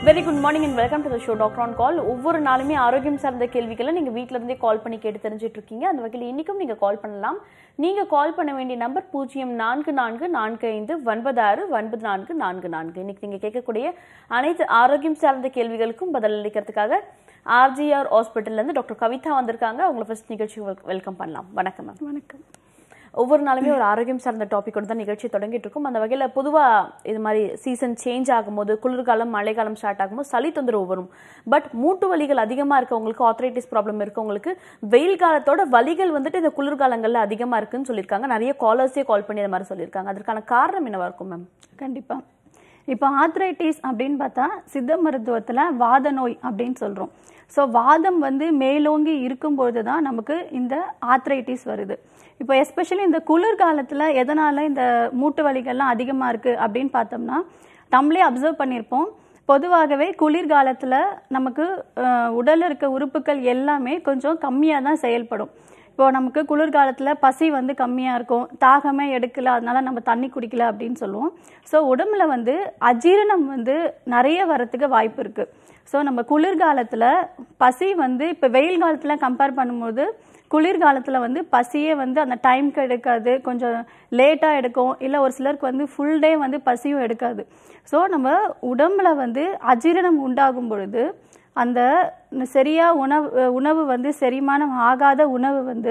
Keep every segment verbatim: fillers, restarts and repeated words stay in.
Very good morning and welcome to the show doctor on call. ஒவ்வொரு நாளுமே ஆரோக்கியம் சார்ந்த கேள்விகளை நீங்கள் வீட்டில இருந்தே கால் பண்ணி கேட்டு தெரிஞ்சுட்டு இருக்கீங்க. அந்த வகையில் இன்னைக்கும் நீங்கள் கால் பண்ணலாம். நீங்கள் கால் பண்ண வேண்டிய நம்பர் பூஜ்ஜியம் நான்கு நான்கு நான்கு ஐந்து ஒன்பது ஆறு ஒன்பது நான்கு நான்கு நான்கு. இன்னைக்கு நீங்கள் கேட்கக்கூடிய அனைத்து ஆரோக்கியம் சார்ந்த கேள்விகளுக்கும் பதில் அளிக்கிறதுக்காக ஆர்ஜிஆர் ஹாஸ்பிட்டல்லேருந்து டாக்டர் கவிதா வந்திருக்காங்க. அவங்களை ஃபர்ஸ்ட் நிகழ்ச்சி வெல்கம் பண்ணலாம். வணக்கம் மேம். வணக்கம். ஒவ்வொரு நாளுமே ஒரு ஆரோக்கியம் சார்ந்த டாபிக்கோடு தான் நிகழ்ச்சி தொடங்கிட்டு இருக்கும். அந்த வகையில் பொதுவாக இது மாதிரி சீசன் சேஞ்ச் ஆகும்போது குளிர்காலம் மழைக்காலம் ஸ்டார்ட் ஆகும்போது சளி தொந்தரவு வரும். பட் மூட்டு வலிகள் அதிகமாக இருக்கவங்களுக்கு, ஆர்த்ரைட்டிஸ் ப்ராப்ளம் இருக்கவங்களுக்கு வெயில் காலத்தோட வலிகள் வந்துட்டு இந்த குளிர்காலங்களில் அதிகமாக இருக்குன்னு சொல்லியிருக்காங்க. நிறைய காலர்ஸே கால் பண்ணி அந்த மாதிரி சொல்லியிருக்காங்க. அதற்கான காரணம் என்னவா இருக்கும் மேம்? கண்டிப்பாக இப்போ ஆர்த்ரைட்டிஸ் அப்படின்னு பார்த்தா சித்த மருத்துவத்தில் வாத நோய் அப்படின்னு சொல்கிறோம். ஸோ வாதம் வந்து மேலோங்கி இருக்கும்பொழுது தான் நமக்கு இந்த ஆர்த்ரைட்டிஸ் வருது. இப்போ எஸ்பெஷலி இந்த குளிர்காலத்தில் எதனால் இந்த மூட்டு வலிகள்லாம் அதிகமாக இருக்குது அப்படின்னு பார்த்தோம்னா, நம்மளே அப்சர்வ் பண்ணியிருப்போம். பொதுவாகவே குளிர்காலத்தில் நமக்கு உடலில் இருக்க உறுப்புகள் எல்லாமே கொஞ்சம் கம்மியாக தான் செயல்படும். இப்போ நமக்கு குளிர்காலத்தில் பசி வந்து கம்மியாக இருக்கும், தாகமே எடுக்கல, அதனால நம்ம தண்ணி குடிக்கல அப்படின்னு சொல்லுவோம். ஸோ உடம்புல வந்து அஜீரணம் வந்து நிறைய வரத்துக்கு வாய்ப்பு இருக்குது. ஸோ நம்ம குளிர்காலத்தில் பசி வந்து இப்போ வெயில் காலத்தில் கம்பேர் பண்ணும்போது குளிர்காலத்தில் வந்து பசியே வந்து அந்த டைமுக்கு எடுக்காது, கொஞ்சம் லேட்டாக எடுக்கும், இல்லை ஒரு சிலருக்கு வந்து ஃபுல் டே வந்து பசியும் எடுக்காது. ஸோ நம்ம உடம்புல வந்து அஜீரணம் உண்டாகும் பொழுது அந்த சரியாக உணவு உணவு வந்து செரிமானம் ஆகாத உணவு வந்து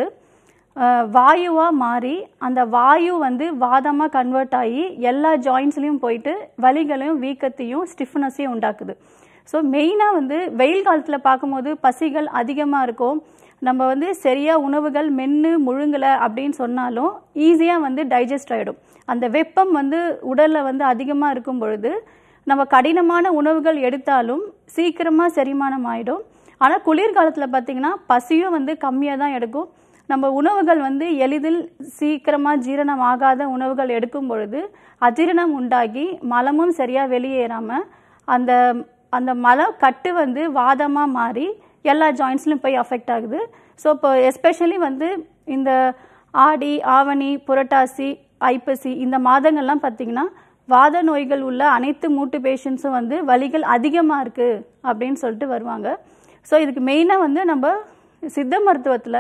வாயுவாக மாறி அந்த வாயு வந்து வாதமாக கன்வெர்ட் ஆகி எல்லா ஜாயின்ஸ்லையும் போயிட்டு வலிகளையும் வீக்கத்தையும் ஸ்டிஃப்னஸையும் உண்டாக்குது. ஸோ மெயினாக வந்து வெயில் காலத்தில் பார்க்கும்போது பசிகள் அதிகமாக இருக்கும். நம்ம வந்து சரியாக உணவுகள் மென்று முழுங்கலை அப்படின்னு சொன்னாலும் ஈஸியாக வந்து டைஜஸ்ட் ஆகிடும். அந்த வெப்பம் வந்து உடலில் வந்து அதிகமாக இருக்கும் பொழுது நம்ம கடினமான உணவுகள் எடுத்தாலும் சீக்கிரமாக செரிமானம் ஆகிடும். ஆனால் குளிர்காலத்தில் பார்த்திங்கன்னா பசியும் வந்து கம்மியாக தான் எடுக்கும். நம்ம உணவுகள் வந்து எளிதில் சீக்கிரமாக ஜீரணம் ஆகாத உணவுகள் எடுக்கும் பொழுது அஜீரணம் உண்டாகி மலமும் சரியாக வெளியேறாமல் அந்த அந்த மலம் கட்டு வந்து வாதமாக மாறி எல்லா ஜாயின்ஸ்லையும் போய் அஃபெக்ட் ஆகுது. ஸோ இப்போ எஸ்பெஷலி வந்து இந்த ஆடி, ஆவணி, புரட்டாசி, ஐப்பசி இந்த மாதங்கள்லாம் பார்த்திங்கன்னா வாத நோய்கள் உள்ள அனைத்து மூட்டு பேஷண்ட்ஸும் வந்து வலிகள் அதிகமாக இருக்குது அப்படின்னு சொல்லிட்டு வருவாங்க. ஸோ இதுக்கு மெயினாக வந்து நம்ம சித்த மருத்துவத்தில்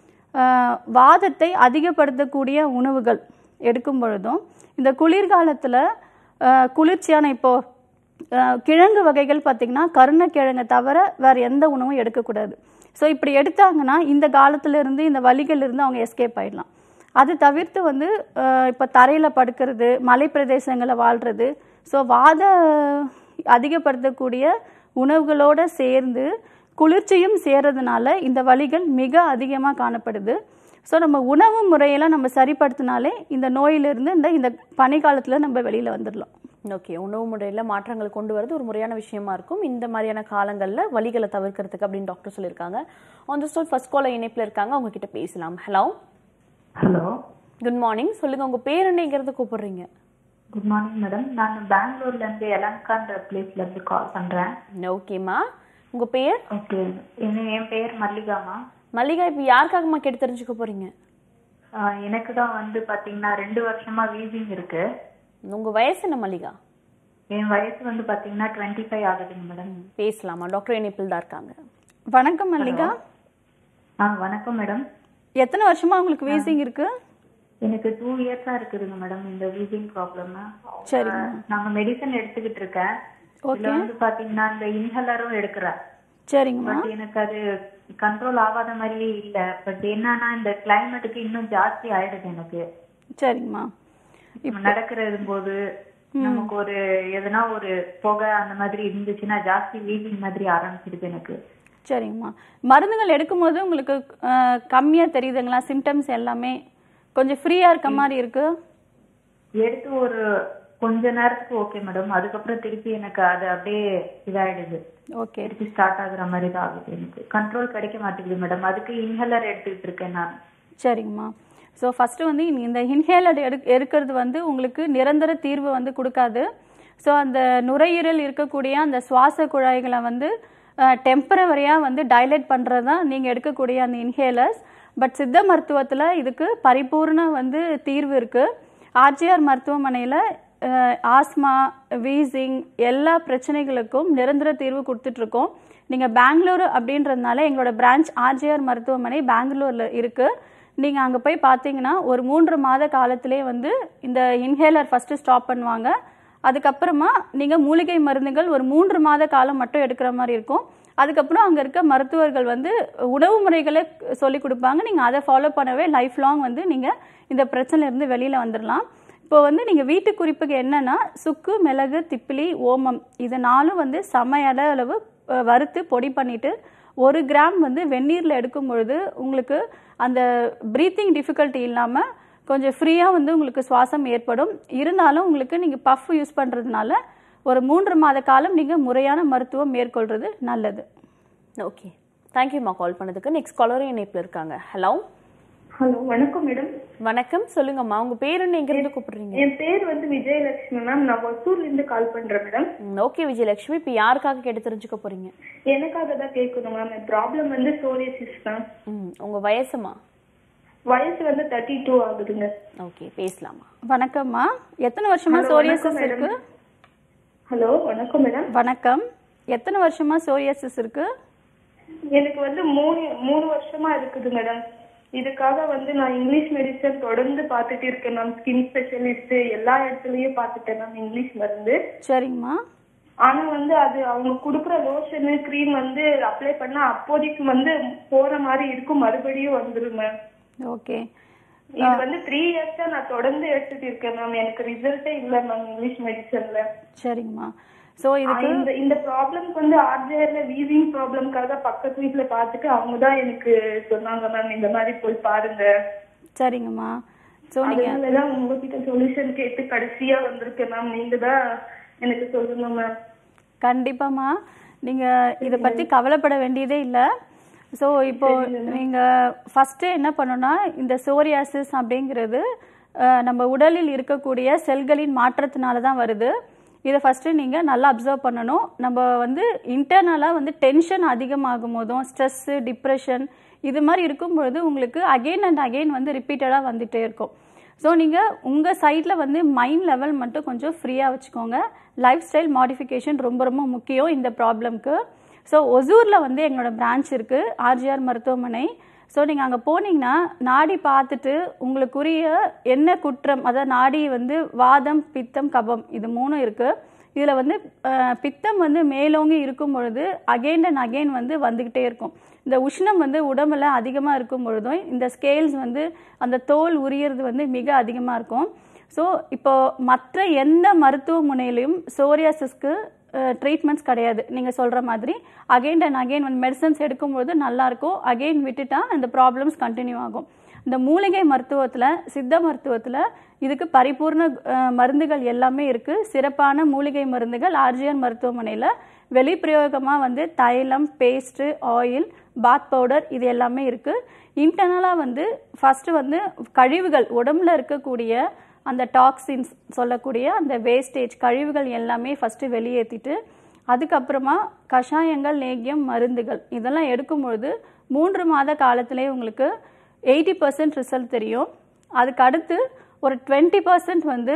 வாதத்தை அதிகப்படுத்தக்கூடிய உணவுகள் எடுக்கும் பொழுதும் இந்த குளிர்காலத்தில் குளிர்ச்சியான இப்போது கிழங்கு வகைகள் பார்த்திங்கன்னா கருணக்கிழங்கை தவிர வேறு எந்த உணவும் எடுக்கக்கூடாது. ஸோ இப்படி எடுத்தாங்கன்னா இந்த காலத்திலிருந்து இந்த வலிகளிலிருந்து அவங்க எஸ்கேப் ஆகிடலாம். அது தவிர்த்து வந்து இப்போ தரையில் படுக்கிறது, மலை பிரதேசங்களில் வாழ்கிறது, ஸோ வாத அதிகப்படுத்தக்கூடிய உணவுகளோடு சேர்ந்து குளிர்ச்சியும் சேர்றதுனால இந்த வலிகள் மிக அதிகமாக காணப்படுது. ஸோ நம்ம உணவு முறையெல்லாம் நம்ம சரிப்படுத்தினாலே இந்த நோயிலிருந்து இந்த இந்த பனிக்காலத்தில் நம்ம வெளியில் வந்துடலாம். ஓகே, உணவு முறையில் மாற்றங்கள் கொண்டு வரது ஒரு முறையான விஷயமா இருக்கும் இந்த மாதிரியான காலங்களில் வலிகளை தவிர்க்கிறதுக்கு அப்படின்னு டாக்டர் சொல்லியிருக்காங்க. On the spot first caller இணைப்பில் இருக்காங்க, அவங்க கிட்ட பேசலாம். Hello hello good morning. சொல்லுங்க, உங்க பேர் என்னங்கிறத கூப்பிடுறீங்க? குட் மார்னிங் மேடம், நான் பெங்களூர்ல இருந்து எலங்கான்ற பிளேஸ்ல இருந்து கால் பண்றேன். ஓகேம்மா, உங்க பேர்? ஓகே, என் பேர் மல்லிகாமா. மல்லிகா, இப்போ யாருக்காகமா கேட்டு தெரிஞ்சுக்க போறீங்க? எனக்கு தான் வந்து பாத்தீங்கன்னா ரெண்டு வருஷமா வீசிங் இருக்கு. உங்க வயசு என்ன மல்லிகா? என் வயசு வந்து பாத்தீங்கன்னா டுவெண்ட்டி ஃபைவ் ஆகுதுங்க மேடம். பேசலாமா? டாக்டர் இணைப்பில் தான் இருக்காங்க. வணக்கம் மல்லிகா. ஆ வணக்கம் மேடம். எத்தனை வருஷமா உங்களுக்கு வீசிங் இருக்கு? எனக்கு டூ இயர்ஸா இருக்குதுங்க மேடம் இந்த வீசிங் ப்ராப்ளம். சரி, நாங்க மெடிசன் எடுத்துக்கிட்டு இருக்கேன். இதுல வந்து பாத்தீங்கன்னா இந்த இன்ஹலரும் எடுக்கிறேன். சரிங்கம்மா. பட் எனக்கு அது கண்ட்ரோல் ஆகாத மாதிரியே இல்ல. பட் என்னன்னா இந்த கிளைமேட்டுக்கு இன்னும் ஜாஸ்தி ஆயிடுது எனக்கு. சரிங்கம்மா. நடக்கிறது போது நமக்கு ஒரு எதனா ஒரு புகை அந்த மாதிரி இருந்துச்சுன்னா ஜாஸ்தி வீசிங் மாதிரி ஆரம்பிச்சிடுது எனக்கு. சரிங்கம்மா. மருந்துகள் எடுக்கும்போது உங்களுக்கு கம்மியா தெரியுதுங்களா? சிம்டம்ஸ் எல்லாமே கொஞ்சம் ஃப்ரீயா இருக்க மாதிரி இருக்கு? எடுத்து ஒரு கொஞ்ச நேரத்துக்கு ஓகே மேடம், அதுக்கப்புறம் திருப்பி எனக்கு அது அப்படியே இதாயிடுது. ஓகே, திருப்பி ஸ்டார்ட் ஆகுற மாதிரி தான் ஆகுது. எனக்கு கண்ட்ரோல் கிடைக்க மாட்டேங்குது மேடம். அதுக்கு இன்ஹேலர் எடுத்துக்கிட்டு இருக்கேன் நான். சரிங்கம்மா. ஸோ ஃபஸ்ட்டு வந்து இந்த இன்ஹேலர் எடு எடுக்கிறது வந்து உங்களுக்கு நிரந்தர தீர்வு வந்து கொடுக்காது. ஸோ அந்த நுரையீரல் இருக்கக்கூடிய அந்த சுவாச குழாய்களை வந்து டெம்பரவரியாக வந்து டைலேட் பண்ணுறது தான் நீங்கள் எடுக்கக்கூடிய அந்த இன்ஹேலர்ஸ். பட் சித்த மருத்துவத்தில் இதுக்கு பரிபூர்ண வந்து தீர்வு இருக்குது. ஆர்ஜிஆர் மருத்துவமனையில் ஆஸ்மா, வீசிங் எல்லா பிரச்சனைகளுக்கும் நிரந்தர தீர்வு கொடுத்துட்ருக்கோம். நீங்கள் பெங்களூரு அப்படின்றதுனால எங்களோட பிரான்ச் ஆர்ஜிஆர் மருத்துவமனை பெங்களூரில் இருக்குது. நீங்கள் அங்கே போய் பார்த்தீங்கன்னா ஒரு மூன்று மாத காலத்திலே வந்து இந்த இன்ஹேலர் ஃபஸ்ட்டு ஸ்டாப் பண்ணுவாங்க. அதுக்கப்புறமா நீங்கள் மூலிகை மருந்துகள் ஒரு மூன்று மாத காலம் மட்டும் எடுக்கிற மாதிரி இருக்கும். அதுக்கப்புறம் அங்கே இருக்க மருத்துவர்கள் வந்து உணவு முறைகளை சொல்லி கொடுப்பாங்க. நீங்கள் அதை ஃபாலோ பண்ணவே லைஃப் லாங் வந்து நீங்கள் இந்த பிரச்சனையிலேருந்து வெளியில் வந்துடலாம். இப்போ வந்து நீங்கள் வீட்டு குறிப்புக்கு என்னென்னா சுக்கு, மிளகு, திப்பிலி, ஓமம் இது நாலும் வந்து சம அளவு வறுத்து பொடி பண்ணிவிட்டு ஒரு கிராம் வந்து வெந்நீரில் எடுக்கும் பொழுது உங்களுக்கு அந்த ப்ரீத்திங் டிஃபிகல்ட்டி இல்லாமல் கொஞ்சம் ஃப்ரீயாக வந்து உங்களுக்கு சுவாசம் ஏற்படும். இருந்தாலும் உங்களுக்கு நீங்கள் பஃப் யூஸ் பண்ணுறதுனால ஒரு மூன்று மாத காலம் நீங்கள் முறையான மருத்துவம் மேற்கொள்வது நல்லது. ஓகே, தேங்க்யூம்மா கால் பண்ணதுக்கு. நெக்ஸ்ட் காலரும் இணைப்பில் இருக்காங்க. ஹலோ ஹலோ, வணக்கம் மேடம். வணக்கம், சொல்லுங்கம்மா. உங்க பேர் என்ன, எங்க இருந்து கூப்பிடுறீங்க? என் பேர் வந்து விஜயலட்சுமி மேம். நான் ஒசூர்ல இருந்து கால் பண்றேன் மேடம். ஓகே விஜயலட்சுமி, இப்போ யாருக்காக கேட்டு தெரிஞ்சுக்க போறீங்க? எனக்காக தான் கேட்கணும் மேம். என் ப்ராப்ளம் வந்து சோரியாசிஸ் தான். ம், உங்க வயசுமா? வயசு வந்து தேர்ட்டி டூ ஆகுதுங்க. ஓகே, பேசலாமா? வணக்கம்மா, எத்தனை வருஷமா சோரியாசிஸ் இருக்கு? ஹலோ, வணக்கம் மேடம். வணக்கம், எத்தனை வருஷமா சோரியாசிஸ் இருக்கு? எனக்கு வந்து மூணு மூணு வருஷமா இருக்குது மேடம். இதுக்காக வந்து நான் இங்கிலீஷ் மெடிசன் தொடர்ந்து பார்த்துட்டு இருக்கேன் மேம். ஸ்கின் ஸ்பெஷலிஸ்ட் எல்லா இடத்துலயும் பார்த்துட்டேன் மேம் இங்கிலீஷ் மருந்து. சரிங்கம்மா. ஆனா வந்து அது அவங்க குடுக்குற லோஷனு கிரீம் வந்து அப்ளை பண்ணா அப்போதைக்கு வந்து போற மாதிரி இருக்கும், மறுபடியும் வந்துடும் மேம். ஓகே, இது வந்து த்ரீ இயர்ஸா நான் தொடர்ந்து எடுத்துட்டு இருக்கேன் மேம். எனக்கு ரிசல்ட்டே இல்ல மேம் இங்கிலீஷ் மெடிசன்ல. சரிங்கம்மா. சோ இதுக்கு இந்த இந்த ப்ராப்ளம்க்கு வந்து ஆர்ஜிஆர்ல வீசிங் ப்ராப்ளம்காக பக்கத்து வீட்டுல பாத்துட்டு அவங்க தான் எனக்கு சொன்னாங்க மேம், இந்த மாதிரி போய் பாருங்க. சரிங்கம்மா. சோ நீங்க அதனாலதான் உங்ககிட்ட சொல்யூஷன் கேட்டு கடைசியா வந்திருக்கேன் மேம். நீங்க தான் எனக்கு சொல்லுங்க மேம். கண்டிப்பாமா, நீங்க இத பத்தி கவலைப்பட வேண்டியதே இல்லை. ஸோ இப்போ நீங்கள் ஃபஸ்ட்டு என்ன பண்ணணும்னா, இந்த சோரியாசிஸ் அப்படிங்கிறது நம்ம உடலில் இருக்கக்கூடிய செல்களின் மாற்றத்தினால தான் வருது. இதை ஃபஸ்ட்டு நீங்கள் நல்லா அப்சர்வ் பண்ணணும். நம்ம வந்து இன்டர்னலாக வந்து டென்ஷன் அதிகமாகும் போதும், ஸ்ட்ரெஸ்ஸு, டிப்ரெஷன் இது மாதிரி இருக்கும்பொழுது உங்களுக்கு அகெயின் அண்ட் அகெயின் வந்து ரிப்பீட்டடாக வந்துகிட்டே இருக்கும். ஸோ நீங்கள் உங்கள் சைடில் வந்து மைண்ட் லெவல் மட்டும் கொஞ்சம் ஃப்ரீயாக வச்சுக்கோங்க. லைஃப் ஸ்டைல் மாடிஃபிகேஷன் ரொம்ப ரொம்ப முக்கியம் இந்த ப்ராப்ளம்க்கு. ஸோ ஒசூரில் வந்து எங்களோட பிரான்ச் இருக்குது, ஆர்ஜிஆர் மருத்துவமனை. ஸோ நீங்கள் அங்கே போனீங்கன்னா நாடி பார்த்துட்டு உங்களுக்குரிய என்ன குற்றம், அதாவது நாடி வந்து வாதம், பித்தம், கபம் இது மூணும் இருக்குது. இதில் வந்து பித்தம் வந்து மேலோங்கி இருக்கும் பொழுது அகெயின் அண்ட் அகெயின் வந்து வந்துக்கிட்டே இருக்கும். இந்த உஷ்ணம் வந்து உடம்புல அதிகமாக இருக்கும் பொழுதும் இந்த ஸ்கேல்ஸ் வந்து அந்த தோல் உரியறது வந்து மிக அதிகமாக இருக்கும். ஸோ இப்போ மற்ற எந்த மருத்துவ முனையிலையும் சோரியாசிஸ்க்கு ட்ரீட்மெண்ட்ஸ் கிடையாது. நீங்கள் சொல்கிற மாதிரி அகெயின் அண்ட் அகெயின் வந்து மெடிசன்ஸ் எடுக்கும்போது நல்லாயிருக்கும், அகெயின் விட்டுட்டா அந்த ப்ராப்ளம்ஸ் கண்டினியூ ஆகும். இந்த மூலிகை மருத்துவத்தில், சித்த மருத்துவத்தில் இதுக்கு பரிபூர்ண மருந்துகள் எல்லாமே இருக்குது. சிறப்பான மூலிகை மருந்துகள் ஆர்ஜிஆர் மருத்துவமனையில் வெளிப்பிரயோகமாக வந்து தைலம், பேஸ்ட்டு, ஆயில், பாத் பவுடர் இது எல்லாமே இருக்குது. இன்டர்னலாக வந்து ஃபஸ்ட்டு வந்து கழிவுகள் உடம்புல இருக்கக்கூடிய அந்த டாக்ஸின்ஸ் சொல்லக்கூடிய அந்த வேஸ்டேஜ் கழிவுகள் எல்லாமே ஃபஸ்ட்டு வெளியேற்றிட்டு அதுக்கப்புறமா கஷாயங்கள், லேகியம், மருந்துகள் இதெல்லாம் எடுக்கும்பொழுது மூன்று மாத காலத்திலே உங்களுக்கு எயிட்டி பர்சன்ட் ரிசல்ட் தெரியும். அதுக்கு அடுத்து ஒரு டுவெண்ட்டி பர்சன்ட் வந்து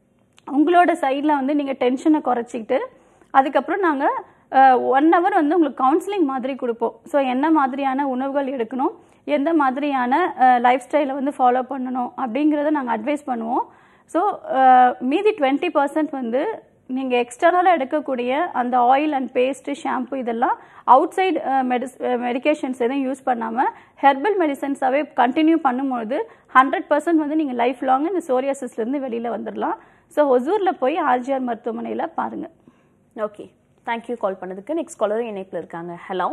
உங்களோட சைடில் வந்து நீங்கள் டென்ஷனை குறைச்சிக்கிட்டு அதுக்கப்புறம் நாங்கள் ஒன் ஹவர் வந்து உங்களுக்கு கவுன்சிலிங் மாதிரி கொடுப்போம். ஸோ என்ன மாதிரியான உணவுகள் எடுக்கணும், எந்த மாதிரியான லைஃப் ஸ்டைலை வந்து ஃபாலோ பண்ணணும் அப்படிங்கிறத நாங்கள் அட்வைஸ் பண்ணுவோம். ஸோ மீதி டுவெண்ட்டி பர்சன்ட் வந்து நீங்கள் எக்ஸ்டர்னலாக எடுக்கக்கூடிய அந்த ஆயில் அண்ட் பேஸ்ட்டு, ஷாம்பு இதெல்லாம் அவுட் சைடு மெடிஸ் மெடிக்கேஷன்ஸ் எதுவும் யூஸ் பண்ணாமல் ஹெர்பல் மெடிசன்ஸாகவே கண்டினியூ பண்ணும்போது ஹண்ட்ரட் பர்சன்ட் வந்து நீங்கள் லைஃப் லாங் இந்த சோரியாசிஸ்லேருந்து வெளியில் வந்துடலாம். ஸோ ஒசூரில் போய் ஆர்ஜிஆர் மருத்துவமனையில் பாருங்கள். ஓகே, தேங்க்யூ கால் பண்ணதுக்கு. நெக்ஸ்ட் காலர் இணைப்பில் இருக்காங்க. Hello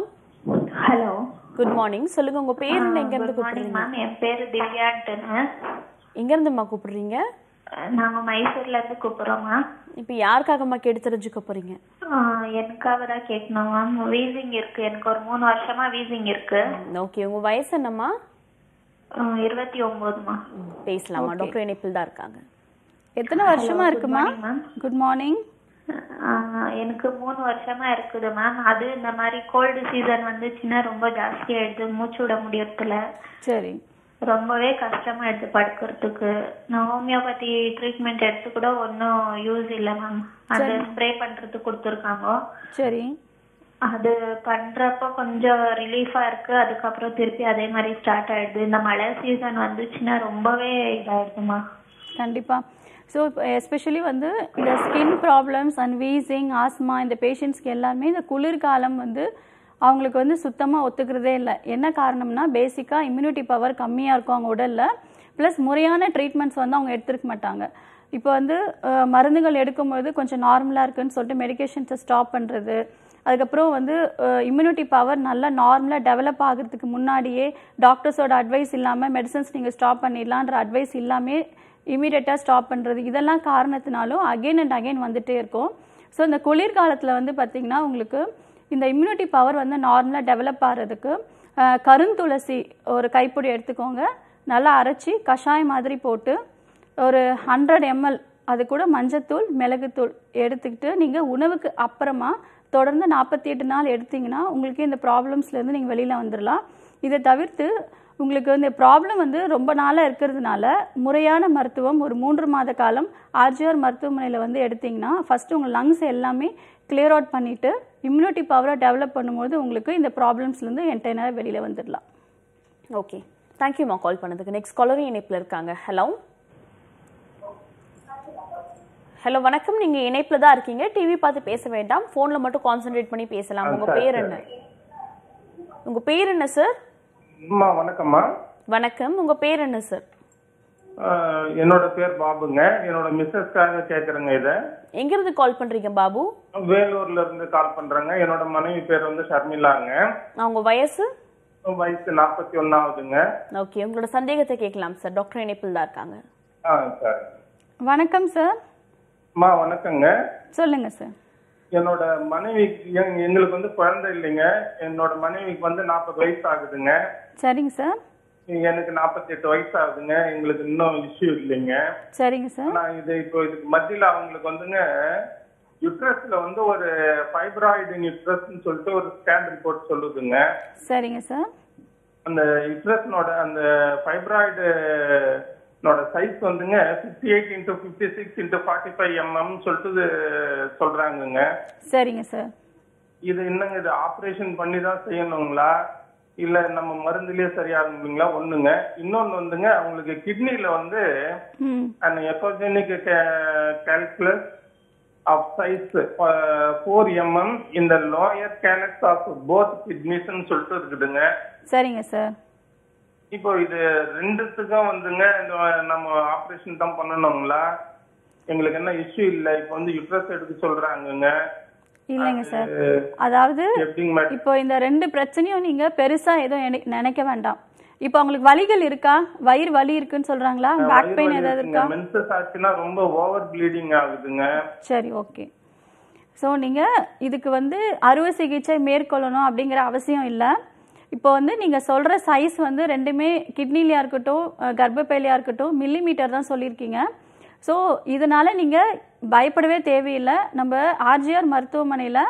hello, good morning. சொல்லுங்க, உங்க பேர் என்ன, எங்க இருந்து கூப்பிடுறீங்க? மேம், என் பேரு திவ்யான்ட்டுன்னு. எங்க இருந்துமா கூப்பிடுறீங்க? நாங்க மைசூர்ல இருந்து கூப்பிடுறோம் மேம். இப்போ யாருக்காகம்மா கேட்டு தெரிஞ்சுக்க போறீங்க? எனக்காக தான் கேட்கணும் மேம். வீசிங் இருக்கு, எனக்கு ஒரு மூணு வருஷமா வீசிங் இருக்கு. ஓகே, உங்க வயசு என்னம்மா? இருபத்தி ஒன்பதுமா. பேசலாமா? டாக்டர் இணைப்பில் தான் இருக்காங்க. எத்தனை வருஷமா இருக்குமா? Good morning. எனக்கு மூணு வருஷமா இருக்குது மேம். அது இந்த மாதிரி கோல்டு சீசன் வந்துச்சுன்னா ரொம்ப ஜாஸ்தியாயிடுது, மூச்சு விட முடியறதுல. சரி. ரொம்பவே கஷ்டமா எடுத்து படுக்கிறதுக்கு. நான் ஹோமியோபதி ட்ரீட்மெண்ட் எடுத்து கூட ஒன்றும் யூஸ் இல்லை மேம். அது ஸ்ப்ரே பண்றதுக்கு கொடுத்துருக்காங்க. சரி. அது பண்றப்ப கொஞ்சம் ரிலீஃபா இருக்கு. அதுக்கப்புறம் திருப்பி அதே மாதிரி ஸ்டார்ட் ஆயிடுது. இந்த மழை சீசன் வந்துச்சுன்னா ரொம்பவே இதாயிடுதுமா. கண்டிப்பா. ஸோ எஸ்பெஷலி வந்து இந்த skin problems and wheezing, asthma இந்த பேஷண்ட்ஸ்க்கு எல்லாமே இந்த குளிர்காலம் வந்து அவங்களுக்கு வந்து சுத்தமாக ஒத்துக்கிறதே இல்லை. என்ன காரணம்னா பேசிக்காக இம்யூனிட்டி பவர் கம்மியாக இருக்கும் அவங்க உடலில். ப்ளஸ் முறையான ட்ரீட்மெண்ட்ஸ் வந்து அவங்க எடுத்துருக்க மாட்டாங்க. இப்போ வந்து மருந்துகள் எடுக்கும்போது கொஞ்சம் நார்மலாக இருக்குன்னு சொல்லிட்டு மெடிக்கேஷன்ஸை ஸ்டாப் பண்ணுறது, அதுக்கப்புறம் வந்து இம்யூனிட்டி பவர் நல்லா நார்மலாக டெவலப் ஆகிறதுக்கு முன்னாடியே டாக்டர்ஸோட அட்வைஸ் இல்லாமல் மெடிசன்ஸ் நீங்கள் ஸ்டாப் பண்ணிடலான்ற அட்வைஸ் இல்லாமல் இமீடியட்டாக ஸ்டாப் பண்ணுறது, இதெல்லாம் காரணத்தினாலும் அகெயின் அண்ட் அகெயின் வந்துகிட்டே இருக்கும். ஸோ இந்த குளிர்காலத்தில் வந்து பார்த்திங்கன்னா உங்களுக்கு இந்த இம்யூனிட்டி பவர் வந்து நார்மலாக டெவலப் ஆகிறதுக்கு கருந்துளசி ஒரு கைப்பிடி எடுத்துக்கோங்க, நல்லா அரைச்சி கஷாயம் மாதிரி போட்டு ஒரு ஹண்ட்ரட் எம்எல் அது கூட மஞ்சத்தூள் மிளகுத்தூள் எடுத்துக்கிட்டு நீங்கள் உணவுக்கு அப்புறமா தொடர்ந்து நாற்பத்தி எட்டு நாள் எடுத்தீங்கன்னா உங்களுக்கு இந்த ப்ராப்ளம்ஸ்லேருந்து நீங்கள் வெளியில் வந்துடலாம். இதை தவிர்த்து உங்களுக்கு இந்த ப்ராப்ளம் வந்து ரொம்ப நாளாக இருக்கிறதுனால முறையான மருத்துவம் ஒரு மூன்று மாத காலம் ஆர்ஜிஆர் மருத்துவமனையில் வந்து எடுத்திங்கன்னா ஃபஸ்ட்டு உங்கள் லங்ஸ் எல்லாமே கிளியர் அவுட் பண்ணிவிட்டு இம்யூனிட்டி பவரை டெவலப் பண்ணும்போது உங்களுக்கு இந்த ப்ராப்ளம்ஸ்லேருந்து என்டையராக வெளியில் வந்துடலாம். ஓகே, தேங்க்யூம்மா கால் பண்ணதுக்கு. நெக்ஸ்ட் காலரும் இணைப்பில் இருக்காங்க. ஹலோ ஹலோ வணக்கம். நீங்கள் இணைப்பில் தான் இருக்கீங்க. டிவி பார்த்து பேச வேண்டாம், ஃபோனில் மட்டும் கான்சென்ட்ரேட் பண்ணி பேசலாம். உங்கள் பேர் என்ன? உங்கள் பேர் என்ன சார்? வணக்கம்மா. வணக்கம். உங்கள் பேர் என்ன சார்? என்னோட பேர் பாபுங்க. என்னோட மிஸ்ஸஸ்க்காக கேட்குறேங்க. இதை எங்கிருந்து கால் பண்ணுறீங்க பாபு? வேலூர்ல இருந்து கால் பண்றேங்க. என்னோட மனைவி பேர் வந்து ஷர்மிளாங்க. அவங்க வயசு? வயசு நாற்பத்தி ஒன்னாவதுங்க. ஓகே, உங்களோட சந்தேகத்தை கேட்கலாம் சார். டாக்டர் இணைப்பில் தான் இருக்காங்க. Ah sir. வணக்கம் சார். மா வணக்கங்க. சொல்லுங்க சார். என்னோட மனைவி எங்களுக்கு வந்து குழந்தை இல்லைங்க. என்னோட மனைவிக்கு வந்து நாற்பது வயசு ஆகுதுங்க. சரிங்க சார். எனக்கு நாற்பத்தி எட்டு வயசு ஆகுதுங்க. எங்களுக்கு இன்னும் இஷ்யூ இல்லைங்க. சரிங்க சார். ஆனா இது இப்போ இதுக்கு மத்தியில அவங்களுக்கு வந்துங்க யுட்ரஸ்ல வந்து ஒரு ஃபைப்ராய்டு யுட்ரஸ்ன்னு சொல்லிட்டு ஒரு ஸ்கேன் ரிப்போர்ட் சொல்லுதுங்க. சரிங்க சார். அந்த யுட்ரஸ்னோட அந்த ஃபைப்ராய்டு சைஸ் வந்துங்க fifty eight into fifty six into forty five mm சொல்லிட்டு சொல்றாங்கங்க. சரிங்க சார். இது என்னங்க, இது ஆப்ரேஷன் பண்ணி தான் செய்யணுங்களா இல்ல நம்ம மருந்துலயே சரியாகுங்களா? ஒண்ணுங்க. இன்னொன்னு வந்துங்க அவங்களுக்கு கிட்னில வந்து அந்த echogenic calculus of size four mm இந்த லோயர் கேலக்ஸ் ஆஃப் போத் கிட்னிஸ்ன்னு சொல்லிட்டு இருக்குதுங்க. சரிங்க சார். இப்போ இது ரெண்டுத்துக்கும் வந்துங்க நம்ம ஆப்ரேஷன் தான் பண்ணணுங்களா? எங்களுக்கு என்ன இஷ்யூ இல்ல. இப்போ வந்து யுட்ரஸ் எடுக்க சொல்றாங்கங்க. இல்லைங்க சார். அதாவது இப்போ இந்த ரெண்டு பிரச்சனையும் நீங்க பெருசா எதுவும் நினைக்க வேண்டாம். இப்போ உங்களுக்கு வலிகள் இருக்கா? வயிறு வலி இருக்குன்னு சொல்றாங்களா? பேக் பெயின் ஏதாவது இருக்கா? மென்சஸ் ஆச்சுன்னா ரொம்ப ஓவர் ப்ளீடிங் ஆகுதுங்க. சரி, ஓகே. ஸோ நீங்க இதுக்கு வந்து அறுவை சிகிச்சை மேற்கொள்ளணும் அப்படிங்கிற அவசியம் இல்லை. இப்போ வந்து நீங்கள் சொல்கிற சைஸ் வந்து ரெண்டுமே கிட்னிலையாக இருக்கட்டும் கர்ப்பப்பையிலையாக இருக்கட்டும் மில்லி மீட்டர் தான் சொல்லியிருக்கீங்க. ஸோ இதனால் நீங்கள் பயப்படவே தேவையில்லை. நம்ம ஆர்ஜிஆர் மருத்துவமனையில்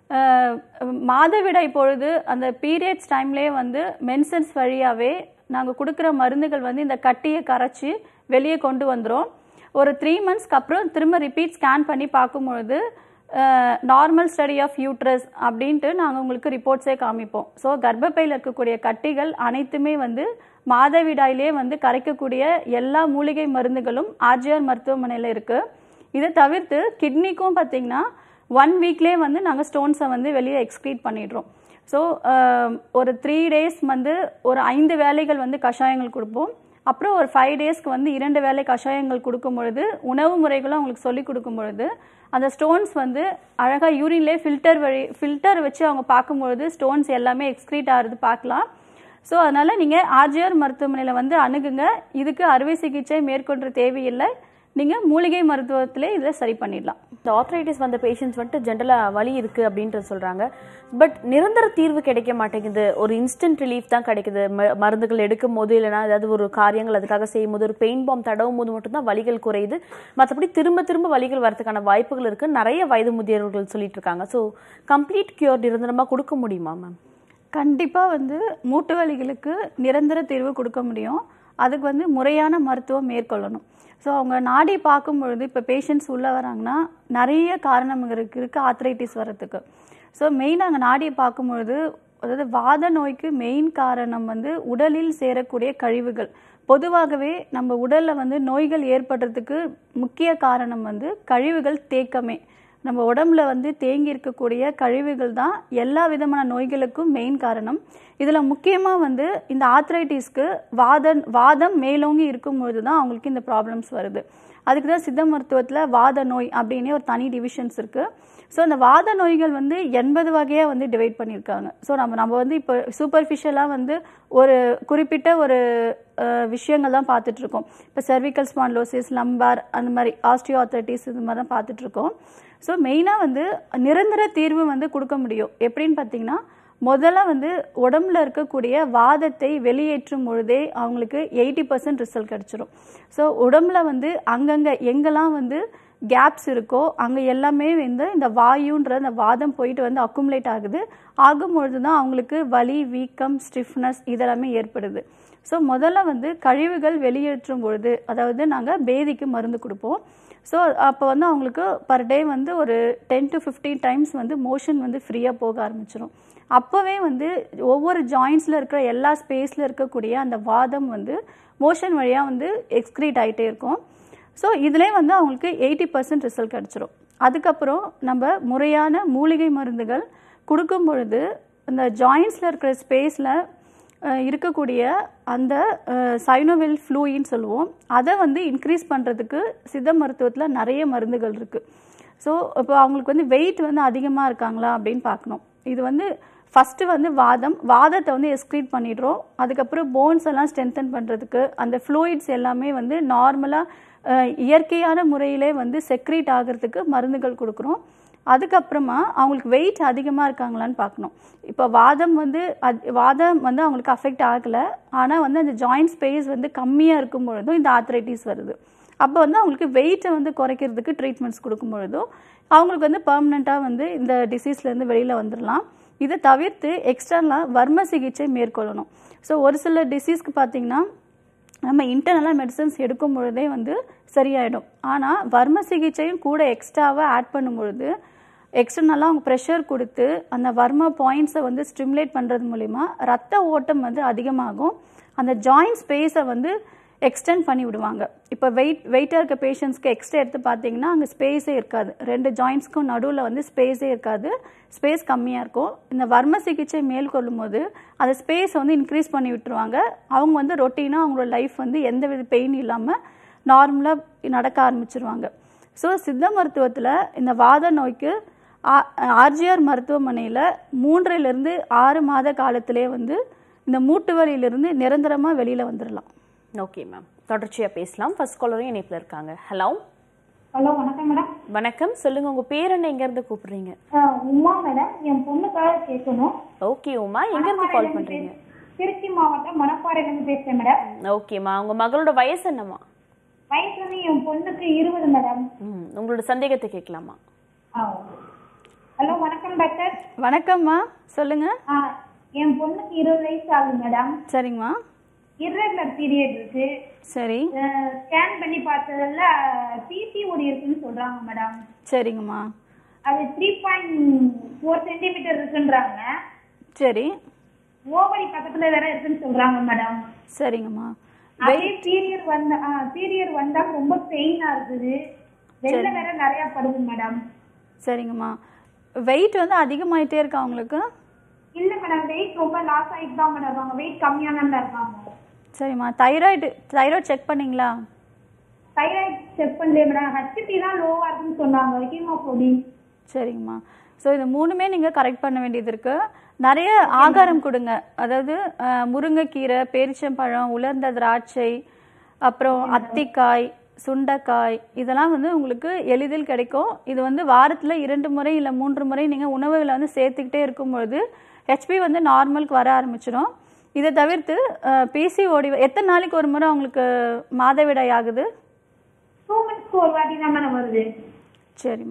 மாதவிடாய் பொழுது அந்த பீரியட்ஸ் டைம்லேயே வந்து மென்சன்ஸ் வழியாகவே நாங்கள் கொடுக்குற மருந்துகள் வந்து இந்த கட்டியை கரைச்சி வெளியே கொண்டு வந்துடும். ஒரு த்ரீ மந்த்ஸ்க்கு அப்புறம் திரும்ப ரிப்பீட் ஸ்கேன் பண்ணி பார்க்கும்பொழுது நார்மல் ஸ்டடி ஆஃப் யூட்ரஸ் அப்படின்ட்டு நாங்கள் உங்களுக்கு ரிப்போர்ட்ஸே காமிப்போம். ஸோ கர்ப்பப்பையில் இருக்கக்கூடிய கட்டிகள் அனைத்துமே வந்து மாதவிடாயிலே வந்து கரைக்கக்கூடிய எல்லா மூலிகை மருந்துகளும் ஆர்ஜிஆர் மருத்துவமனையில் இருக்குது. இதை தவிர்த்து கிட்னிக்கும் பார்த்திங்கன்னா ஒன் வீக்லேயே வந்து நாங்கள் ஸ்டோன்ஸை வந்து வெளியே எக்ஸ்க்ரீட் பண்ணிடுறோம். ஸோ ஒரு த்ரீ டேஸ் வந்து ஒரு ஐந்து வேலைகள் வந்து கஷாயங்கள் கொடுப்போம். அப்புறம் ஒரு ஃபைவ் டேஸ்க்கு வந்து இரண்டு வேலை கஷாயங்கள் கொடுக்கும் பொழுது உணவு முறைகளும் அவங்களுக்கு சொல்லி கொடுக்கும் பொழுது அந்த ஸ்டோன்ஸ் வந்து அழகாக யூரின்லேயே ஃபில்டர் வழி ஃபில்டர் வச்சு அவங்க பார்க்கும்பொழுது ஸ்டோன்ஸ் எல்லாமே எக்ஸ்க்ரீட் ஆகிறது பார்க்கலாம். ஸோ அதனால் நீங்கள் ஆர்ஜிஆர் மருத்துவமனையில் வந்து அணுகுங்க. இதுக்கு அறுவை சிகிச்சை மேற்கொள்கிற தேவையில்லை. நீங்கள் மூலிகை மருத்துவத்திலே இதை சரி பண்ணிடலாம். இந்த ஆர்த்ரைட்டிஸ் வந்த பேஷண்ட்ஸ் வந்துட்டு ஜென்ரலாக வலி இருக்குது அப்படின்ட்டு சொல்கிறாங்க. பட் நிரந்தர தீர்வு கிடைக்க மாட்டேங்குது. ஒரு இன்ஸ்டன்ட் ரிலீஃப் தான் கிடைக்குது. மருந்துகள் எடுக்கும் போது இல்லைனா ஏதாவது ஒரு காரியங்கள் அதுக்காக செய்யும் போது ஒரு பெயின் பாம் தடவும் போது மட்டும்தான் வலிகள் குறையுது. மற்றபடி திரும்ப திரும்ப வலிகள் வரதுக்கான வாய்ப்புகள் இருக்குது நிறைய வயது முதியவர்கள் சொல்லிட்டு இருக்காங்க. ஸோ கம்ப்ளீட் கியூர் நிரந்தரமாக கொடுக்க முடியுமா மேம்? கண்டிப்பாக வந்து மூட்டு வலிகளுக்கு நிரந்தர தீர்வு கொடுக்க முடியும். அதுக்கு வந்து முறையான மருத்துவம் மேற்கொள்ளணும். ஸோ அவங்க நாடி பார்க்கும் பொழுது இப்போ பேஷண்ட்ஸ் உள்ளே வராங்கன்னா நிறைய காரணம் இருக்கு இருக்குது ஆர்த்ரைட்டிஸ் வர்றதுக்கு. ஸோ மெயினாக அங்கே நாடியை பார்க்கும்பொழுது அதாவது வாத நோய்க்கு மெயின் காரணம் வந்து உடலில் சேரக்கூடிய கழிவுகள். பொதுவாகவே நம்ம உடலில் வந்து நோய்கள் ஏற்படுறதுக்கு முக்கிய காரணம் வந்து கழிவுகள் தேக்கமே. நம்ம உடம்புல வந்து தேங்கி இருக்கக்கூடிய கழிவுகள் தான் எல்லா விதமான நோய்களுக்கும் மெயின் காரணம். இதில் முக்கியமாக வந்து இந்த ஆர்த்ரைட்டிஸ்க்கு வாத வாதம் மேலோங்கி இருக்கும்பொழுது தான் அவங்களுக்கு இந்த ப்ராப்ளம்ஸ் வருது. அதுக்கு தான் சித்த மருத்துவத்தில் வாத நோய் அப்படின்னே ஒரு தனி டிவிஷன்ஸ் இருக்குது. ஸோ அந்த வாத நோய்கள் வந்து எண்பது வகையாக வந்து டிவைட் பண்ணியிருக்காங்க. ஸோ நம்ம நம்ம வந்து இப்போ சூப்பர்ஃபிஷியலாக வந்து ஒரு குறிப்பிட்ட ஒரு விஷயங்கள் தான் பார்த்துட்ருக்கோம். இப்போ செர்விக்கல் ஸ்பான்லோசிஸ், லம்பார், அந்த மாதிரி ஆஸ்டியோ ஆர்த்ரைட்டிஸ் இது மாதிரி தான் பார்த்துட்ருக்கோம். ஸோ மெயினாக வந்து நிரந்தர தீர்வு வந்து கொடுக்க முடியும். எப்படின்னு பார்த்தீங்கன்னா முதல்ல வந்து உடம்புல இருக்கக்கூடிய வாதத்தை வெளியேற்றும் பொழுதே அவங்களுக்கு எயிட்டி பர்சன்ட் ரிசல்ட் கிடச்சிரும். ஸோ உடம்புல வந்து அங்கங்கே எங்கெல்லாம் வந்து கேப்ஸ் இருக்கோ அங்கே எல்லாமே வந்து இந்த வாயுன்ற அந்த வாதம் போயிட்டு வந்து அக்குமுலேட் ஆகுது. ஆகும்பொழுது தான் அவங்களுக்கு வலி, வீக்கம், ஸ்டிஃப்னஸ் இதெல்லாமே ஏற்படுது. ஸோ முதல்ல வந்து கழிவுகள் வெளியேற்றும் பொழுது அதாவது நாங்கள் பேதிக்கு மருந்து கொடுப்போம். ஸோ அப்போ வந்து அவங்களுக்கு பர் டே வந்து ஒரு டென் டு ஃபிஃப்டீன் டைம்ஸ் வந்து மோஷன் வந்து ஃப்ரீயாக போக ஆரம்பிச்சிடும். அப்போவே வந்து ஒவ்வொரு ஜாயின்ஸில் இருக்கிற எல்லா ஸ்பேஸில் இருக்கக்கூடிய அந்த வாதம் வந்து மோஷன் வழியாக வந்து எக்ஸ்க்ரீட் ஆகிட்டே இருக்கும். ஸோ இதிலே வந்து அவங்களுக்கு எயிட்டி பர்சன்ட் ரிசல்ட் கிடச்சிரும். அதுக்கப்புறம் நம்ம முறையான மூலிகை மருந்துகள் கொடுக்கும் பொழுது இந்த ஜாயின்ஸில் இருக்கிற ஸ்பேஸில் இருக்கக்கூடிய அந்த சைனோவெல் ஃப்ளூயின்னு சொல்லுவோம், அதை வந்து இன்க்ரீஸ் பண்ணுறதுக்கு சித்த மருத்துவத்தில் நிறைய மருந்துகள் இருக்குது. ஸோ இப்போ அவங்களுக்கு வந்து வெயிட் வந்து அதிகமாக இருக்காங்களா அப்படின்னு பார்க்கணும். இது வந்து ஃபஸ்ட்டு வந்து வாதம் வாதத்தை வந்து எக்ஸ்க்ரீட் பண்ணிடுறோம். அதுக்கப்புறம் போன்ஸ் எல்லாம் ஸ்ட்ரென்தன் பண்ணுறதுக்கு அந்த ஃப்ளூயிட்ஸ் எல்லாமே வந்து நார்மலாக இயற்கையான முறையிலே வந்து செக்ரீட் ஆகிறதுக்கு மருந்துகள் கொடுக்குறோம். அதுக்கப்புறமா அவங்களுக்கு வெயிட் அதிகமாக இருக்காங்களான்னு பார்க்கணும். இப்போ வாதம் வந்து வாதம் வந்து அவங்களுக்கு அஃபெக்ட் ஆகலை, ஆனால் வந்து அந்த ஜாயிண்ட் ஸ்பேஸ் வந்து கம்மியாக இருக்கும் பொழுதும் இந்த ஆர்த்ரைட்டிஸ் வருது. அப்போ வந்து அவங்களுக்கு வெயிட்டை வந்து குறைக்கிறதுக்கு ட்ரீட்மெண்ட்ஸ் கொடுக்கும் பொழுதும் அவங்களுக்கு வந்து பர்மனெண்ட்டாக வந்து இந்த டிசீஸ்லேருந்து வெளியில் வந்துடலாம். இதை தவிர்த்து எக்ஸ்டர்னலாக வர்ம சிகிச்சை மேற்கொள்ளணும். ஸோ ஒரு சில டிசீஸ்க்கு பார்த்திங்கன்னா நம்ம இன்டர்னலாக மெடிசன்ஸ் எடுக்கும் பொழுதே வந்து சரியாயிடும். ஆனால் வர்ம சிகிச்சையும் கூட எக்ஸ்ட்ராவாக ஆட் பண்ணும் பொழுது எக்ஸ்டர்னலாக அவங்க ப்ரெஷர் கொடுத்து அந்த வர்ம பாயிண்ட்ஸை வந்து ஸ்டிமுலேட் பண்ணுறது மூலிமா ரத்த ஓட்டம் வந்து அதிகமாகும். அந்த ஜாயிண்ட் ஸ்பேஸை வந்து எக்ஸ்டெண்ட் பண்ணி விடுவாங்க. இப்போ வெயிட் வெயிட்டாக இருக்க பேஷண்ட்ஸ்க்கு எக்ஸ்ட்ரா எடுத்து பார்த்தீங்கன்னா அங்கே ஸ்பேஸே இருக்காது. ரெண்டு ஜாயிண்ட்ஸ்க்கும் நடுவில் வந்து ஸ்பேஸே இருக்காது, ஸ்பேஸ் கம்மியாக இருக்கும். இந்த வர்ம சிகிச்சை மேற்கொள்ளும் போது அந்த ஸ்பேஸை வந்து இன்க்ரீஸ் பண்ணி விட்டுருவாங்க. அவங்க வந்து ரொட்டீனாக அவங்களோட லைஃப் வந்து எந்த வித பெயின் இல்லாமல் நார்மலாக நடக்க ஆரம்பிச்சிருவாங்க. ஸோ சித்த மருத்துவத்தில் இந்த வாத நோய்க்கு ஆர்ஜிஆர் மருத்துவமனையில் மூன்றிலிருந்து ஆறு மாத காலத்திலே வந்து இந்த மூட்டு வலியிலிருந்து நிரந்தரமாக வெளியில் வந்துடலாம். ஓகே மேம், தொடர்ச்சியாக பேசலாம். ஃபர்ஸ்ட் காலரும் இணைப்பில் இருக்காங்க. ஹலோ ஹலோ வணக்கம் மேடம். வணக்கம், சொல்லுங்க உங்க பேர் என்ன, எங்க இருந்து கூப்பிடுறீங்க? உமா மேடம், என் பொண்ணுக்காக கேட்கணும். ஓகே உமா, எங்க இருந்து கால் பண்றீங்க? திருச்சி மாவட்டம் மணப்பாறையில இருந்து பேசுறேன் மேடம். ஓகேமா, உங்க மகளோட வயசு என்னமா? வயசு வந்து என் பொண்ணுக்கு இருபது மேடம். ம், உங்களோட சந்தேகத்தை கேட்கலாமா? ஹலோ வணக்கம் டாக்டர். வணக்கம்மா, சொல்லுங்க. என் பொண்ணுக்கு இருபது வயசு ஆகுது மேடம். சரிங்கம்மா. இர்ரெகுலர் பீரியட் இருக்கு. சரி. ஸ்கேன் பண்ணி பார்த்ததுல பிசிஓடி இருக்குன்னு சொல்றாங்க மேடம். சரிங்கம்மா. அது த்ரீ பாயிண்ட் ஃபோர் சென்டிமீட்டர் இருக்குன்றாங்க. சரி. ஓவரி பக்கத்துல வேற இருக்குன்னு சொல்றாங்க மேடம். சரிங்கம்மா. அதே பீரியட் வந்தா பீரியட் வந்தா ரொம்ப பெயினா இருக்குது, வெள்ளை வேற நிறைய படுது மேடம். சரிங்கம்மா. வெயிட் வந்து அதிகமாயிட்டே இருக்கா உங்களுக்கு? இல்ல மேடம், வெயிட் ரொம்ப லாஸ் ஆயிட்டு தான் மேடம் இருக்காங்க, வெயிட் கம்மியான தான் இருக்காங்க. சரிம்மா. தைராய்டு தைராய்டு செக் பண்ணீங்களா? தைராய்டு செக் பண்ணல மேடம், ஹெச்பி தான் லோவா இருக்குன்னு சொன்னாங்க, ஹீமோகுளோபின். சரிங்கம்மா. ஸோ இது மூணுமே நீங்கள் கரெக்ட் பண்ண வேண்டியது இருக்குது. நிறைய ஆகாரம் கொடுங்க, அதாவது முருங்கைக்கீரை, பேரிச்சம்பழம், உலர்ந்த திராட்சை, அப்புறம் அத்திக்காய், சுண்டைக்காய், இதெல்லாம் வந்து உங்களுக்கு எளிதில் கிடைக்கும். இது வந்து வாரத்தில் இரண்டு முறை இல்லை மூன்று முறை நீங்கள் உணவுகளை வந்து சேர்த்துக்கிட்டே இருக்கும்பொழுது ஹெச்பி வந்து நார்மலுக்கு வர ஆரம்பிச்சிடும். இதை தவிர்த்து பிசிஓடி எத்தனை நாளைக்கு ஒரு முறை உங்களுக்கு மாதவிடாய் ஆகுது? டூ மந்த்ஸ்க்கு ஒரு வாட்டி தான் மேடம் வருது. சரிம்மா.